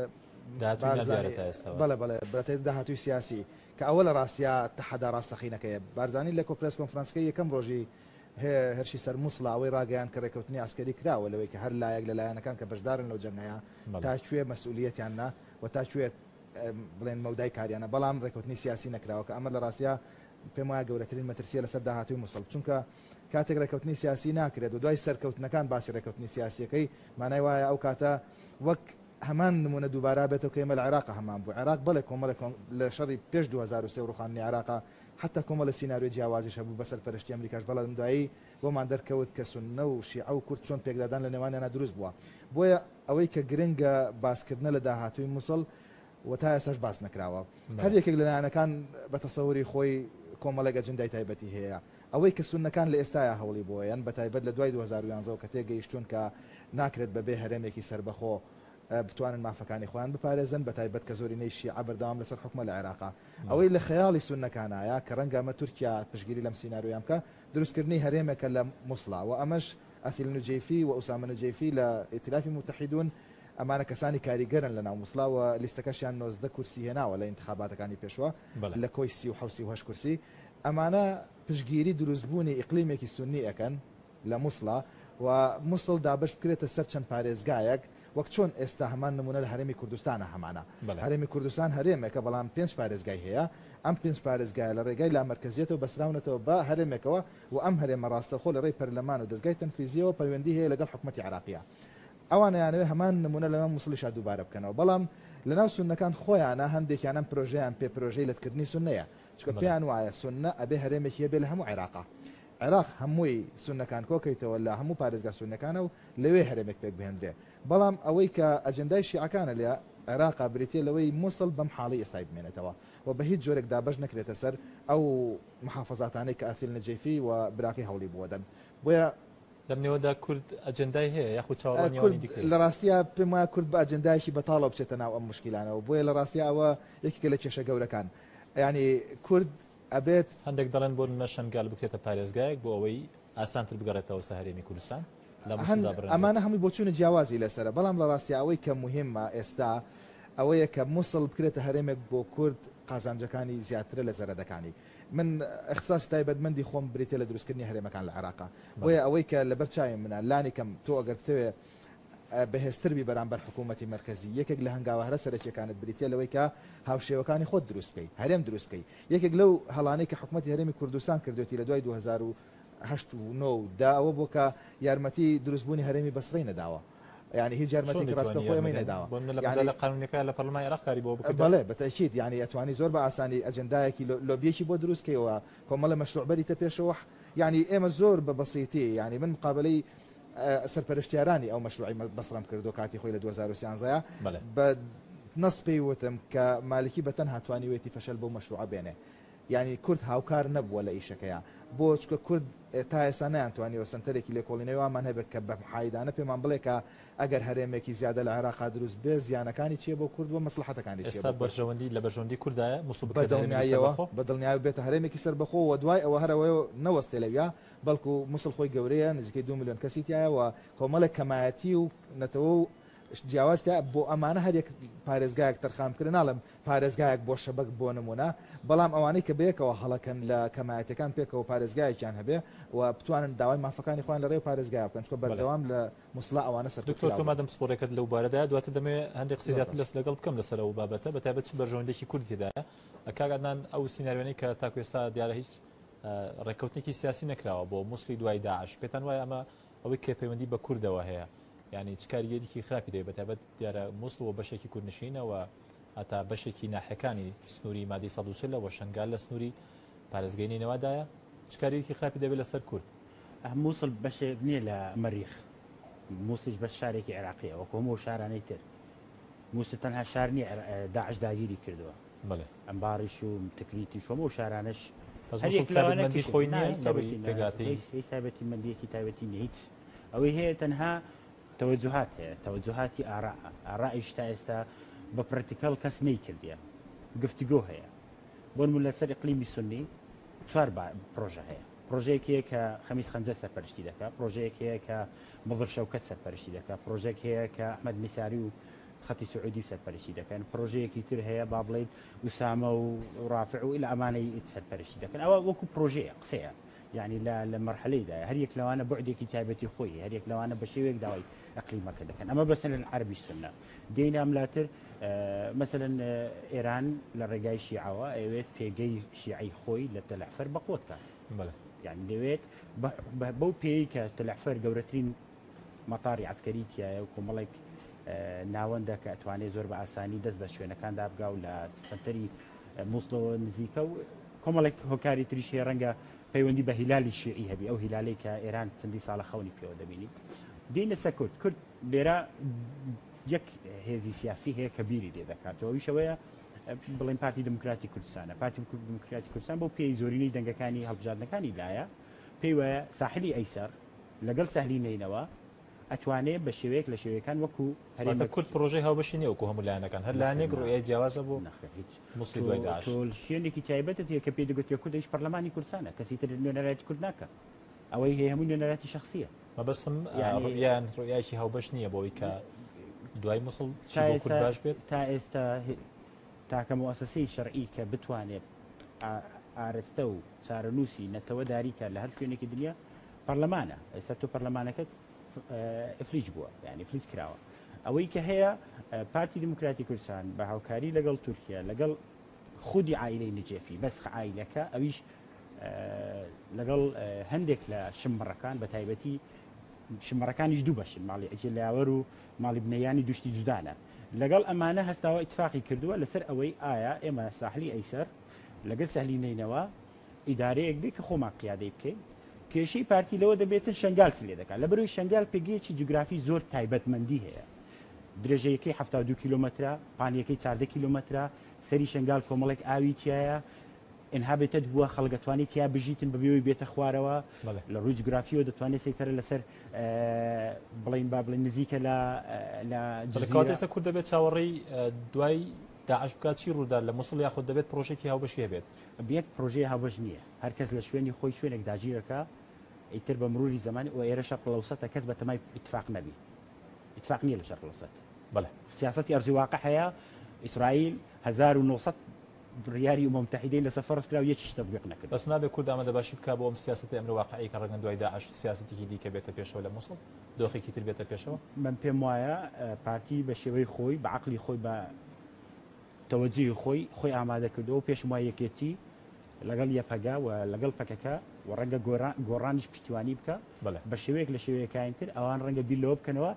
بەڵێ بەرەتەی داهاتووی سیاسی کە ئەوە لە ڕاستیا تەحەدا ڕاستەخینەکەیە. بارزانانی لە کۆپرس کۆنفرانسەکەی یەکەم ڕۆژی هەرشی سەر مووسڵ ئەوەی ڕاگەیان کە ڕێکەوتنی ئاسکەری کراوە لەوەی کە هەر لایەک لە لایەنەکان کە بەشدارن لەو جەنگەیە تاکوێ مەسئولیەتیاننا و تاکوێت بڵێن مەودای کاریانە، بەڵام ڕێکوتنی سیاسی نەکراوە کە ئەمە لە ڕاستیا پێم وایە گەورەترین مەترسیە لەسەر داهاتووی مووسڵ، چونکە کاتێک ڕێکەوتنی سیاسی ناکرێت و دوای سەرکەوتنەکان باسی ڕێکەوتنی سیاسیەکەی مانای وایە ئەو کاتە وەک هەمان نمونە دووبارە بێتەوە کە ئێمە لە عێراق هەمان بوو. عێراق بەڵێ کۆمەڵێک لە شەڕی پێش 2003 ڕوخاندنی عێراق حتا کۆمەڵە سیناریۆ جیاوازیش هەبوو بەسەر پەرشتی ئەمریکاش، بەڵام دوایی بۆمان دەرکەوت کە سوننە و شیعە و کورد چۆن پێکدادان لە نێوانیانە دروست بووە. بۆیە ئەوەی کە گرنگە باسکردنە لە داهاتووی مووسڵ و تا ئێساش باس نەکراوە. هەر یەکێک لە لایەنەکان بە تەسەووری خۆی کۆمەڵێک ئەجندای تایبەتی هەیە. ئەوەی کە سوننەکان لە ئێستایا هەوڵی بۆ یان بە تایبەت لە دوای 2011 کە تێگەیشتون کە ناکرێت بەبێ هەرێمێکی سربەخۆ بتوانن مافەکانی خۆیان بپارێزن بە تایبەت کە زۆرینەی شیعە بەردەوام لەسەر حکومە لە عێراقا. ئەوەی لە خەیاڵی سوننەکانایە کە ڕەنگە ئەمە تورکیا پشگیری لەم سیناریۆیان بکە دروستکردنی هەرێمێکە لە مووسڵا و ئەمەش ئەثیل نوجەیفی و ئوسامە نوجەیفی لە ئیتلافی متحیدون ئەمانە کەسانی کاریگەرن لە ناو مووسڵاوە لیستەکەشیان 90 کورسی هێناوە لە انتخاباتەکانی پێشوە لە کۆی 38 کورسی ئەمانە پشگیری دروستبوونی ئیقلیمێکی سنی ئەەکەن لە مووسڵا و مووسڵ دابش بکرێتە سەر چەند پارێزگایەک وەک چۆن ئێستا هەمان نمونە لە هەرێمی کوردستانە هەمانە هەرێمی کوردستان هەرێمێکە بەڵام 5 پارێزگای هەیە ئەم 5 پارێزگای لە ڕێگای لامەرکزیەتەوە بەسراونەتەوە بە هەرێمێکەوە و ئەم هەرێمە ڕاستەخۆ لە ڕێی پەرلەمان و دەستگای تەنفیزیەوە پەیوەندی هەیە لەگەڵ حکوومەتی عراقیە ئەوانەیانەوێ هەمان نمونە لەناو مووسڵیشا دووبارە بکەنەوە بەڵام لەناو سونەکان خۆیانە هەندێکیانم پرۆژەیان پێ پرۆژەی لەتکردنی سونەیە چکە پێیان وایە سونە ئەبێ هەرێمێکی هەبێ لە هەموو عێراقا عێراق هەمووی سونەکان کۆکەیتەوە لە هەموو پارێزگا سونەکانە و لەوێ هەرێمێک پێک بهێنرێ بەڵام ئەوەی کە ئەجندای شیعەکانە لە عێراقا بریتە لەوەی مووسڵ بەم حاڵی ئێستای بمێنێتەوە و بە هیچ جۆرێک دابەش نەکرێتە سەر ئەو محافەزاتانەی کە ئەفیل نەجەیفی و براقی هەوڵی بووەدەن بۆیە لەمنێوەدا کورد ئەجندای هەیە یاخود چاوەڕوانی دیکە لە ڕاستیە پێم وایە کورد بە ئەجندایەکی بەتاڵە بچێتە ناو ئەم مشکلانەوە بۆیە لە ڕاستی ئەوە یەکێکە لە کێشە گەورەکان ینی کورد ئەبێت هەندێک دەڵێن بۆ نەشنگال بکرێتە پارێزگایەک بۆ ئەوەی ئاسانتر بگەڕێتەوە سەهرێمی کوردستان ئەمانە هەمووی بۆچوونە جیاوازی لەسرە بەڵام لە ڕاستی ئەوەی کە مهمە ئێستا ئەوەیە کە مووسڵ بکرێتە هەرێمێک بۆ کورد قازانجەکانی زیاترە لە زەرەدەکانی من اختصاصی تایبەتمەندی خۆم بریتە لە دروستکردنی هەرێمەکان لە عێراقا بۆیە ئەوەی کە لەبەر چاوی منە لانی کەم تۆ ئەگەر بتەوێ بەهێزتربی بەرامبەر حکوومەتی مرکزی یەکێک لە هەنگاوە سەرەکیەکانت بریتە لەوەی کە هاوشێوەکانی خۆت دروست بکەی هەرێم دروست بکەی یەکێک لەو هەڵانەی کە حکوومەتی هەرێمی کوردستان کردوێتی لە دوای 2008 و 9 دا ئەوە بۆ کە یارمەتی دروستبوونی هەرێمی بەسڕی نەداوە يعني هیچ جارمەتی ڕاستە خۆی ئەمەی نەداوە لە قانونەکە لە پەرلەمانی عێراق کاری بۆ بکە بەڵێ بەتەکید یعنی ئەتوانی زۆر بە ئاسانی ئەجندایەکی لۆبیەکی بۆ دروستکەوە کۆمەڵە مەشروعبەری تە پێشەوە يعني ئێمە زۆر بە بەسیتی يعني من مقابلەی سەرپەرشتیارانی ئەو مەشروعی بەسڕم کردو کاتی خۆی لە 2013 بە نەس پێی وتم کە مالکی بەتەنها توانیوێتی فەشەل بۆ مەشروع بێنێ يعني کورد هاوکار نەبووە لە ئیشەکەیە بۆ چکە کورد تا ئێستا نەیانتوانیەوە سنتەرێکی لێکۆڵینەوەمان هەبێت کە بە محایدانە پێمان بڵێ کە ئەگەر هەرێمێکی زیادە لە عێراقا دروست بێ زیانەکانی چیە بۆ کورد و مەسلحەتەکانی چیە ئێستا بەرژەوەندی لە بەرژەوەندی کوردایە بەدڵنیایە بێتە هەرێمێکی سەربەخۆ و دوای ئەوە هەرەوەی نەوەستێ لەویا بەڵکو مووسڵ خۆی گەورەیە نزیکەی 2 میلیۆن کەسی تایە و کۆمەڵێک کەمایەتی و نەتەوە و جیاوازتە بۆ ئەمانە هەرێک پارێزگایەک تەرخامکردن ناڵم پارێزگایەک بۆ شەبک بۆ نمونە بەڵام ئەوانەی کە بەیەکەوە هەڵەکەن لە کەمایەتەکان پێکەوە پارێزگایەکیان هەبێ و بتوانن داوای مافەکانی خۆیان لە ڕێو پارێزگای بکەن چکە بەردەوام لە مووسڵا ئەوانە سەر دکتۆر تۆمادەم سپۆرەکەت لەو بارەدا دواتر دەمێ هەندێک قسە زیاتر لەگەڵ بکەم لەسەر ئەو بابەتە بەتایبەت چ بەرژەوەندێکی کوردی تێدایە کاگادان ئەو سیناریۆی کە تاکو ئێستا دیارە هیچ ڕێکەوتێکی سیاسی نەکراوە بۆ مووسڵی دوای داعش پێتان وایە ئەمە ئەوەی کە پەیوەندی بە کوردەوە هەیە يعني چکاریەکی خراپی دەوێت بەتابەت دیارە مووسڵ و بەشێکی کوردنشینەوە هەتا بەشێکی ناحەکانی سنووری مادی 140 لەوە شنگال لە سنووری پارێزگەینەوەدایە چکاریەکی خراپی دەوێت لەسەر کورد مووسڵ بەشێک نییە لە مەریخ مووسڵش بەش شارێکی عێراقیە وەکو هەموو شارانەی تر مووسڵ تەنها شار نییە داعش داگیری کردووە ئەمباریش و تکریتی هەموو شارانش هەرێک خۆی نییە هیچ تایبەتیمەندیەکی تایبەتی نیە هیچ ئەوەی هەیە تەنها توجهات هەیە توجهاتی ئارائیش تا ئێستا بە پرەکتیکەڵ کەس نەیکردیە گفتگۆ هەیە بۆ نمونە لەسەر ئیقلیمی سونی 4 پرۆژە هەیە پرۆژەیەک هەیە کە خەمیس خەنجەر سەرپەرشتی دەکات پرۆژەیەک هەیە کە مەڵر شەوکەت سەرپەرشتی دەکات پرۆژێک هەیە کە ئەحمەد میساری و خەتی سعودی سەرپەرشتی دەکەن پرۆژەیەکی تر هەیە با بڵێن وسامە و ڕافع و ئیلا ئەمانەی سەرپەرشتی دەکەن ئەوە وەکو پرۆژەیە قسەیە يعني لە مەرحلەیدا هەر یەک لەوانە بوعدێکی تایبەتی خۆی هەر یەک لەوانە بە شێوەیەک داوای ئەقلیمەکە دەکەن ئەمە بەسەر عەربی سنە دێنە ئەملاتر مثلا ئێران لە ڕێگای شیعەوە ئەوێت پێگەی شیعی خۆی لە تەلەعفەر بەقۆت کات يعني دەوێت بەو پێی کە تەلەعفەر گەورەترین مەتاری عسکەریتیایە و کۆمەڵێک ناوەندە کە ئەتوانێت زۆر بە ئاسانی دەست بە شوێنەکاندا بگا و لە سنتەری مووسڵەوە نزیکە و کۆمەڵێک هۆکاری تریش هەیە ڕەنگە پەیوەندی بە هیلالی شیعی هەبی ئەو هیلالەی کە ئێران چەندی ساڵە خەونی پێوە دەبینی دێنە سەر کورد لێرە یەک هێزی سیاسی هەیە کە بیری لێ دەکاتەوە ئەویشەوەیە بڵێن پارتی دموکراتی کوردستانە پارتی دموکراتی کوردستان بۆ پێی زۆرینەی دەنگەکانی هەڵبژاردنەکانی لایە پێی وایە ساحلی ئەیسەر لەگەڵ سەهلی نینەوە ئەتوانێت بە شێوەیەک لە شێوەکان وەکو هەرێمە کورد پرۆژەی هاوبەشی نیە وەکو هەموو لایەنەکان هەر لایەنێک ڕوئیە جیاوازە بۆ مووسڵی دوای داعش شوێنێکی تایبەتت هەیە کە پێ دەگوت کورد هیچ پەرلەمانی کوردستانە کەسی تر نوێنەرایەتی کورد ناکە ئەوەی هەیە هەموو نوێنەراتی شخصیە مەبەستم یان ڕوئیاکی هاوبەش نییە بۆی کە دوای مووسڵ چی بۆ کورد باش بێت تا ئێستا تاکە مؤسسەی شەرعی کە بتوانێت ئارستە و چارەنووسی نەتەوەداریکە لە هەر شوێنێکی دنیا پەرلەمانە. ئێستا تۆ پەرلەمانەکەت ئەفلیج بووە، یعنی فلیج کراوە. ئەوەی کە هەیە پارتی دموکراتی کوردستان بە هاوکاری لەگەڵ تورکیا لەگەڵ خودی عائلەی نجێفی بەسخ عائلەکە ئەویش لەگەڵ هەندێک لە شمڕەکان بە تایبەتی شمڕەکانیش دوو بەشن، ماڵی ئەجێلاوەر و ماڵی بنەیانی دوشتی جودانە. لەگەڵ ئەمانە هەستاوە ئیتفاقی کردووە لەسەر ئەوەی ئایا ئێمە ساحلی ئەیسەر لەگەڵ سەهلی نینەوە ئیدارەیەک بێت کە خۆمان قیادەی بکەین. کێشەی پارتی لەوە دەبێتن شنگال لێ دەکات، لە بەرەوەی شنگال پێگەیەکی جوگرافی زۆر تایبەتمەندی هەیە. درێژەیەکەی 72 کیلومترە، پانیەکەی 14 کیلومترە، سەری شنگال کۆمەڵێک ئاوی تایە، ئەنها بێتە بووە خەڵگەتوانی تیا بژیتن بەبێەوەی بێتە خوارەوە لە ڕووی جوگرافیەوە دەتوانێت سێکتەرە لەسەر بڵین با بڵین نزیکە لە کاتێسە کورد دەبێت چاوەڕێی دوای داعش بکات چی ڕوودا لە مووسڵ یاخود دەبێت پرۆژێکی هاوبەشی هەبێت. بێت پرۆژەیە هاوبەش نییە، هەرکەس لە شوێنی خۆی شوێنێک داگیرەکە ئیتر بە مروری زمانی و ئێرە شەرق الأوسەتە کەس بە تەمای اتفاق نەبی، اتفاق نییە لە شەرق الأوسەت. بەڵێ سیاسەتی ئەرزی واقع هەیە. ئیسرائیل 1900 بڕیاری ئومەم متحیدەی لەسەر فەرز کرا و یەکی شتە بگوێ نەکرد. بەس نابێت کورد ئامادە باشی بکات بۆ ئەم سیاسەتی ئەمر واقعی کە ڕەنگە دوای داعش سیاسەتێکی دیکە بێتە پێشەوە لە مووسڵ دۆخێکی تر بێتە پێشەوە. من پێم وایە پارتی بە شێوەی خۆی بە عەقلی خۆی بە تەوەجوی خۆی ئامادە کردەوە و پێشم وایە یەکێتی لەگەڵ یەپەگا و لەگەڵ پەکەکە و ڕەنگە گۆڕانیش پشتیوانی بکە بە شێوەیەک لە شێوەیەکانی تر ئەوان ڕەنگە بیلەوە بکەنەوە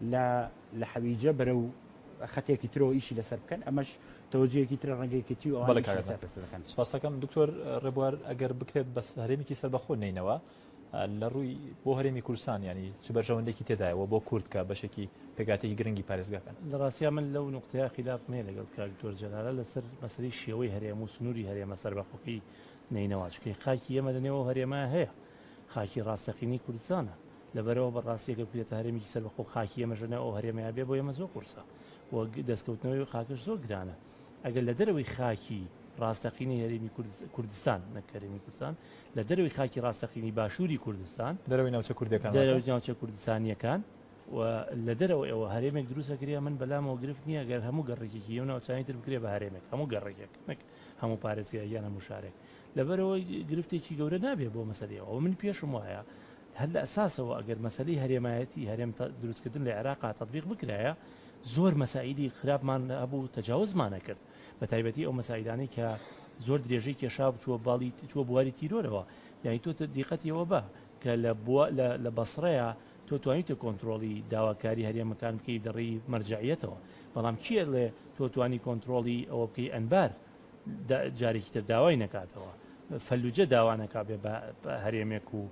لە حەویجە بەرەو خەتێکی ترەوە ئیشی لەسەر بکەن. ئەمەش تەوەجویەکی تر ڕەنگەیەکێتی و ئەوان سپاس دەکەم دکتۆر ڕێبوار. ئەگەر بکرێت بەس هەرێمێکی سەربەخۆ نینەوە لە ڕووی بۆ هەرێمی کوردستان ینی چ بەرژەوەندێکی تێدایەوە بۆ کورد کە بەشێکی پێگاتێکی گرنگی پارێزگاکەن. لە ڕاستیا من لەو نقطەیە خلاف نییە لەگەڵ کاک دکتۆر جەلالە لەسەر مەسەلەی شێوەی هەرێم و سنووری هەرێمە سەربەخۆکەی نینەوە، چونکە خاکی ئێمە لەنێوە هەرێمە هەیە، خاکی ڕاستەقینی کوردستانە، لەبەرەوە بەڕاستیەکە بێتە هەرێمێکی سەربەخۆ خاکی ئێمەژەنە ئەو هەرێمەیە بێ بۆ ئێمە زۆر قورسە و دەستکەوتنەوەی خاکش زۆر گرانە. ئەگەر لە دەرەوەی خاکی ڕاستەقینی هەرێمی کوردستان نەک هەرێمی کوردستان لە دەرەوەی خاکی ڕاستەقینی باشووری کوردستان دەرەوەی ناوچە کوردەکان دەرەوەی ناوچە کوردستانیەکان و لە دەرەوە ئێوە هەرێمێک دروستەکرێ من بەلامەوە گرفت نییە گەر هەموو گەڕێکێکی ئەو ناوچانی تر بکرێ بە هەرێمێک هەموو گەڕێکێک نەک هەموو پارێزگای یان هەموو شارێک لەبەرەوە گرفتێکی گەورە نابێ بۆ مەسەلەیەوە. ئەو من پێشم وایە هەر لە ئەساسەوە ئەگەر مەسەلەی هەرێمایەتی هەرێم دروستکردن لە عێراق تەطبیق بکرایە زۆر مەسائیلی خراپمان هەبوو تەجاوزمانە کرد، بە تایبەتی ئەو مەسائیلانەی کە زۆر درێژەی کێشا چووە بواری تیرۆرەوە. یعنی تۆ دیقەتیەوە بە کە لە بەسڕەیە تۆ توانیتە کۆنتترۆلی داواکاری هەرێمەکان بکەی دەڕی مەرجعیەتەوە، بەڵام کێ لێ تۆ توانی کۆنتترۆلی ئەوە بکەی ئەنبار جارێکی تر داوای نکاتەوە، فەلوجە داوانەکە بێ بە هەرێمێک و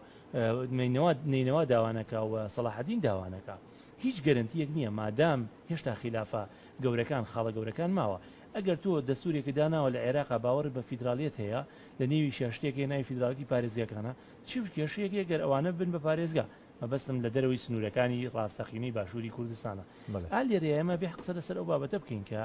نینەوە داوانەکە و سەلاحەدین داوانەکە. هیچ گەرنتیەک نییە مادام هێشتا خلافە گەورەکان خاڵە گەورەکان ماوە. ئەگەر تۆ دەستورێکی داناوە لە عێراق باوەڕ بە فیدرالیت هەیە لە نێوی شاشتێکی ناوی فیدرالیتی پارێزگاکانە چی کێشەیەکی گەر ئەوانە بن بە پارێزگا مەبەستم لە دەرەوەی سنوورەکانی ڕاستەقینەی باشووری کوردستانە. لێرە ئێمە بێ قسە لەسەر ئەو بابەتە بکەین کە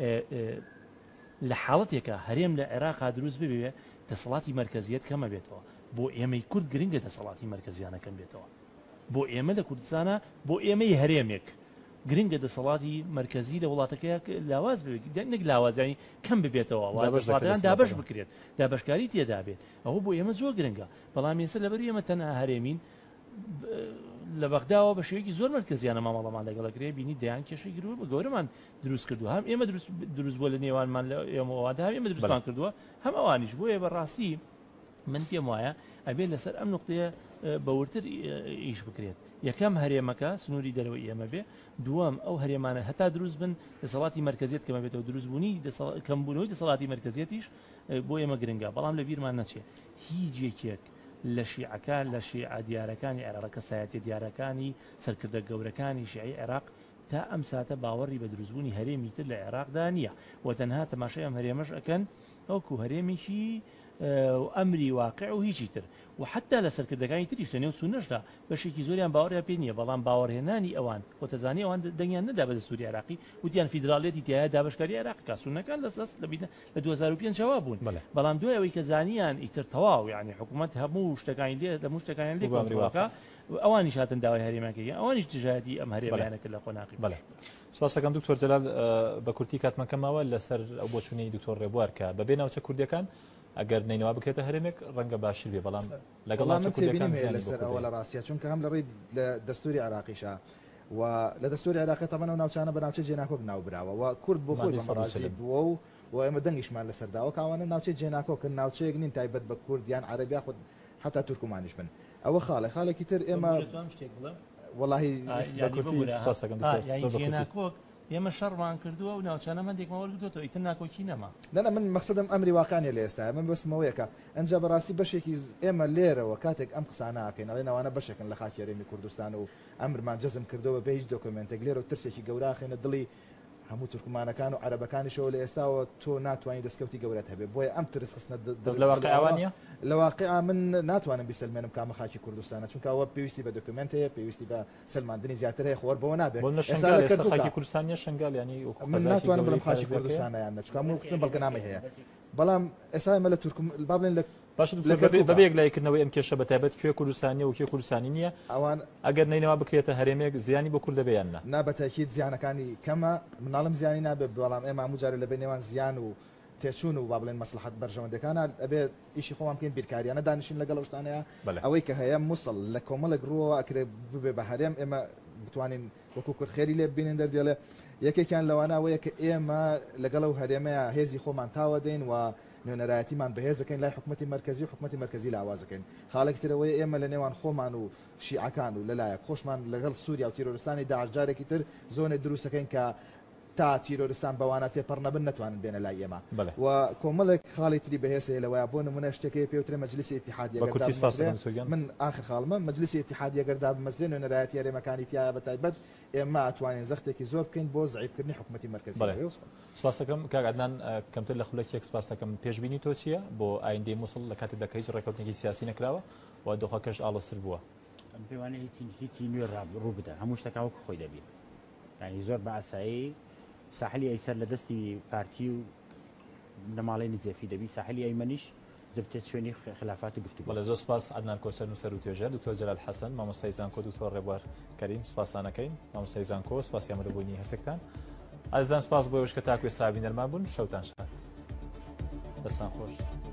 لە حاڵەتێکە هەرێم لە عێراق دروست ببێ دەسەڵاتی مەرکەزیەت کەمە بێتەوە. بۆ ئێمەی کورد گرنگە دەسەڵاتی مەرکەزیانەکەم بێتەوە، بۆ ئێمە لە کوردستانە بۆ ئێمەی هەرێمێک گرنگە دەسەڵاتی مەرکەزی لە وڵاتەکەی لاواز بێت، نەک لاوازانی کەم ببێتەوە دەسەڵاتیان دابش بکرێت، دابشکاری تێدا بێت. ئەوە بۆ ئێمە زۆر گرنگە، بەڵام ئێستا لەبەر ئێمە تەنها هەرێمین لە بەغداوە بە شێوەیەکی زۆر مەرکەزیانە مامەڵەمان لەگەڵەکرێ بینی دەیان کێشەی گەورەمان دروست کردووە، هەم ئێمە دروست بووە لە نێوانمان لە ئێمەوەدا هەم ئێمە دروستمان کردووە هەم ئەوانیش. بۆیە بەڕاستی من پێم وایە ئەبێت لەسەر ئەم نقطەیە بەورتر ئیش بکرێت. یەکەم هەرێمەکە سنووری دەرەوەی ئێمە بێ، دووەم ئەو هەرێمانە هەتا دروست بن دەسەڵاتی مەرکەزیەت کەمە بێتەوە، دروستبوونی کەمبوونەوەی دەسەڵاتی مەرکەزیەتیش بۆ ئێمە گرنگە، بەڵام لە بیرمان نەچێت هیچ یەکێک لە شیعەکان لە شیعە دیارەکانی عێراق کەسایەتی دیارەکانی سەرکردە گەورەکانی شیعی عێراق تا ئەم ساتە باوەڕی بە دروستبوونی هەرێمی تر لە عێراقدا نییە و تەنها تەماشای ئەم هەرێمەش ئەکەن ئەوکو هەرێمێکی ئەمری واقع و هیچی تر و حتا لە سەرکردەکانی تریش لە نێو سونەشدا بەشێکی زۆریان باوەڕیان پێ نییە، بەڵام باوەڕهێنانی ئەوان خۆتەزانی ئەوان دەنگیان نەدا بە دەستوری عێراقی وتیان فیدراڵێتی تایە دابشکاری عێراقیکە سونەکان لەسەس لە 2005 جواب بوون، بەڵام دوای ئەوەی کە زانیان ئیتر تەواو یعنی حکوومەت هەموو شتەکانی لێ لە هەموو شتەکانیان لێ کۆنتڕۆڵەکە ئەوانی شاتن داوای هەرێمەکەی ئەوانیش دژایەتی ئەم هەرێمەیانەکە لە قۆناغی بەڵێ سپاس دەکەم دکتۆر جەلال بە کورتی کاتمەکەمەوە لەسەر ئەو بۆچوونەی دکتۆر ڕێبوار کە بەبێ ناوچە کوردەکان ئەگەر نینەوە بکرێتە هەرێمێک ڕەنگە باشتر بێ بەڵام لەگەڵ ناوچە کوردەکان لەسەر ئەوە لە ڕاستیە چونکە هەم لە ڕێی دەستوری عراقیشە و لە دەستوری عراقی تەمەنە و ناوچانە بە ناوچە جێناکۆک ناوبراوە و کورد بۆ خۆی بەمەڕازی بووە و ئێمە دەنگیشمان لەسەرداوە کاوانە ناوچەی جێناکۆکن ناوچەیەک نین تایبەت بە کوردیان عەرەبیا خۆ حتا تورکمانیش بن ئەوە خاڵێکی تر ئێمە وەڵاهی جێناکۆک ئێمە شەڕمان کردووە و ناوچانە مندێکمەوە وەرگتۆ ئیتر ناکۆکی نەما نەنا من مەقسەدم ئەمری واقعیە لە ئێستا من بەسمەوەیەکە ئەمجا بەڕاستی بەشێکی ئێمە لێرەوە کاتێک ئەم قساناکەین ئەڵێ ناوانە بەشێکن لە خاکی هەرێمی کوردستان و ئەمرمان جەزم کردەوە بە هیچ دۆکمنتێک لێرە و ترسێکی گەوراخێنە دڵی هەموو تورکمانەکان و عەرەبەکانیشەوە لە ئێستاوە تۆ ناتوانانی دەستکەوتی گەورەت هەبێ بۆیە ئەم ترس خستنە لە واقعیە لە واقعا من ناتوانم بیسەلمێنم کامە خاکی کوردستانە چونکە ئەوە پێویستی بە دۆکمنتەیە پێویستی بە سلماندنی زیاتر هەیە خۆر بەوە نابێت خاکی کوردستانی شنگال ینی من ناتوانم بڵم خاکی کوردستانیان نەچکە هەموو بەڵگەنامەی هەیە بەڵام ئێستا ئێمە لە تورکم بابلێن لە باش بەبێک لایکردنەوەی ئەم کێشە بەتایبەت کوێ کوردستانی و کێ کوردستانی نییە ئەوان ئەگەر نینەوە بکرێتە هەرێمێک زیانی بۆ کوردە بێیان نابەتەکیت زیانەکانی کەمە مناڵم زیانی نابێت بەڵام ئێمە هەموو لە بینێوان زیان و تێچوون و با بڵێن مەسلحەت بەرژەوەندەکانە ئەبێت ئیشی خۆمان بکەین بیرکاریانە دانیشین لەگەڵ شتانەیە ئەوەی کە هەیە مووسڵ لە کۆمەڵێک ڕووەوە ئەکرێ ببێ بە هەرێم ئێمە بتوانین وەکو کورد خێری لێ ببینین دەردێڵێ یەکێکیان لەوانەوەیە کە ئێمە لەگەڵ و هەرێمەیە هێزی خۆمان تاوە دەین و نوێنەرایەتیمان بەهێزەکەین لای حکومەتی مرکزی و حکومەتی مرکزی لاوازەکەین خاڵێکی ترەوەی ئێمە لە نێوان خۆمان و شیعەکان و لەلایەک خۆشمان لەگەڵ سووریا و تیرۆرستانی داعش جارێکی تر زۆنێ دروستەکەین کە تا تیرۆرستان بەوانە تێپەڕ نەبن نتوانن بێنە لای ئێمە و کۆمەڵێک خاڵی تری بەهێزەیە لەوەیە بۆ نمونە شتێکی پێوترێ مەجلیسی ئیتیحادیە من ئاخر خاڵمە مەجلیسی ئیتیحادیە گەردا بمەزرێن نوێنەرایەتی هەرێمەکانی تایە بەتایبەت ئێمە ئەتوانین زەختێکی زۆر بکەین بۆ زعیفکردنی حکومەتی مرکزی سپاس دەکەم کاک عەدنان کەمتر لە خولەکێک سپاس دەکەم پێشبینی تۆ چییە بۆ ئایندەی مووسڵ لە کاتێک دەکەیت ڕێکەوتنێکی سیاسی نەکراوە و دۆخەکەش ئاڵۆزتر بووە ئەم پێوانەیە هیچی نوێ ڕوو بدە هەموو شتەکەوەک خۆی دەبێت یعنی زۆر بە ئاسایی ساحلی ئەیسەر لە دەستی پارتی و لە ماڵی نزێفی دەبی ساحلی ئەیمەنیش دەبتێت شوێنی خلافاتی گفتوگۆ بەڵێ زۆر سپاس عەدنان کۆسەر نووسەر و توێژەر دکتۆر جەلال حەسەن مامۆستای زانکۆ دکتۆر ڕێبوار کەریم سپاسانەکەین مامۆستای زانکۆ سپاس یامەربوونی هەستێکتان ئازان سپاس بۆ ئەوش کە تاکوێ سابینەرمان بوون شەوتان شاد دەستان خۆش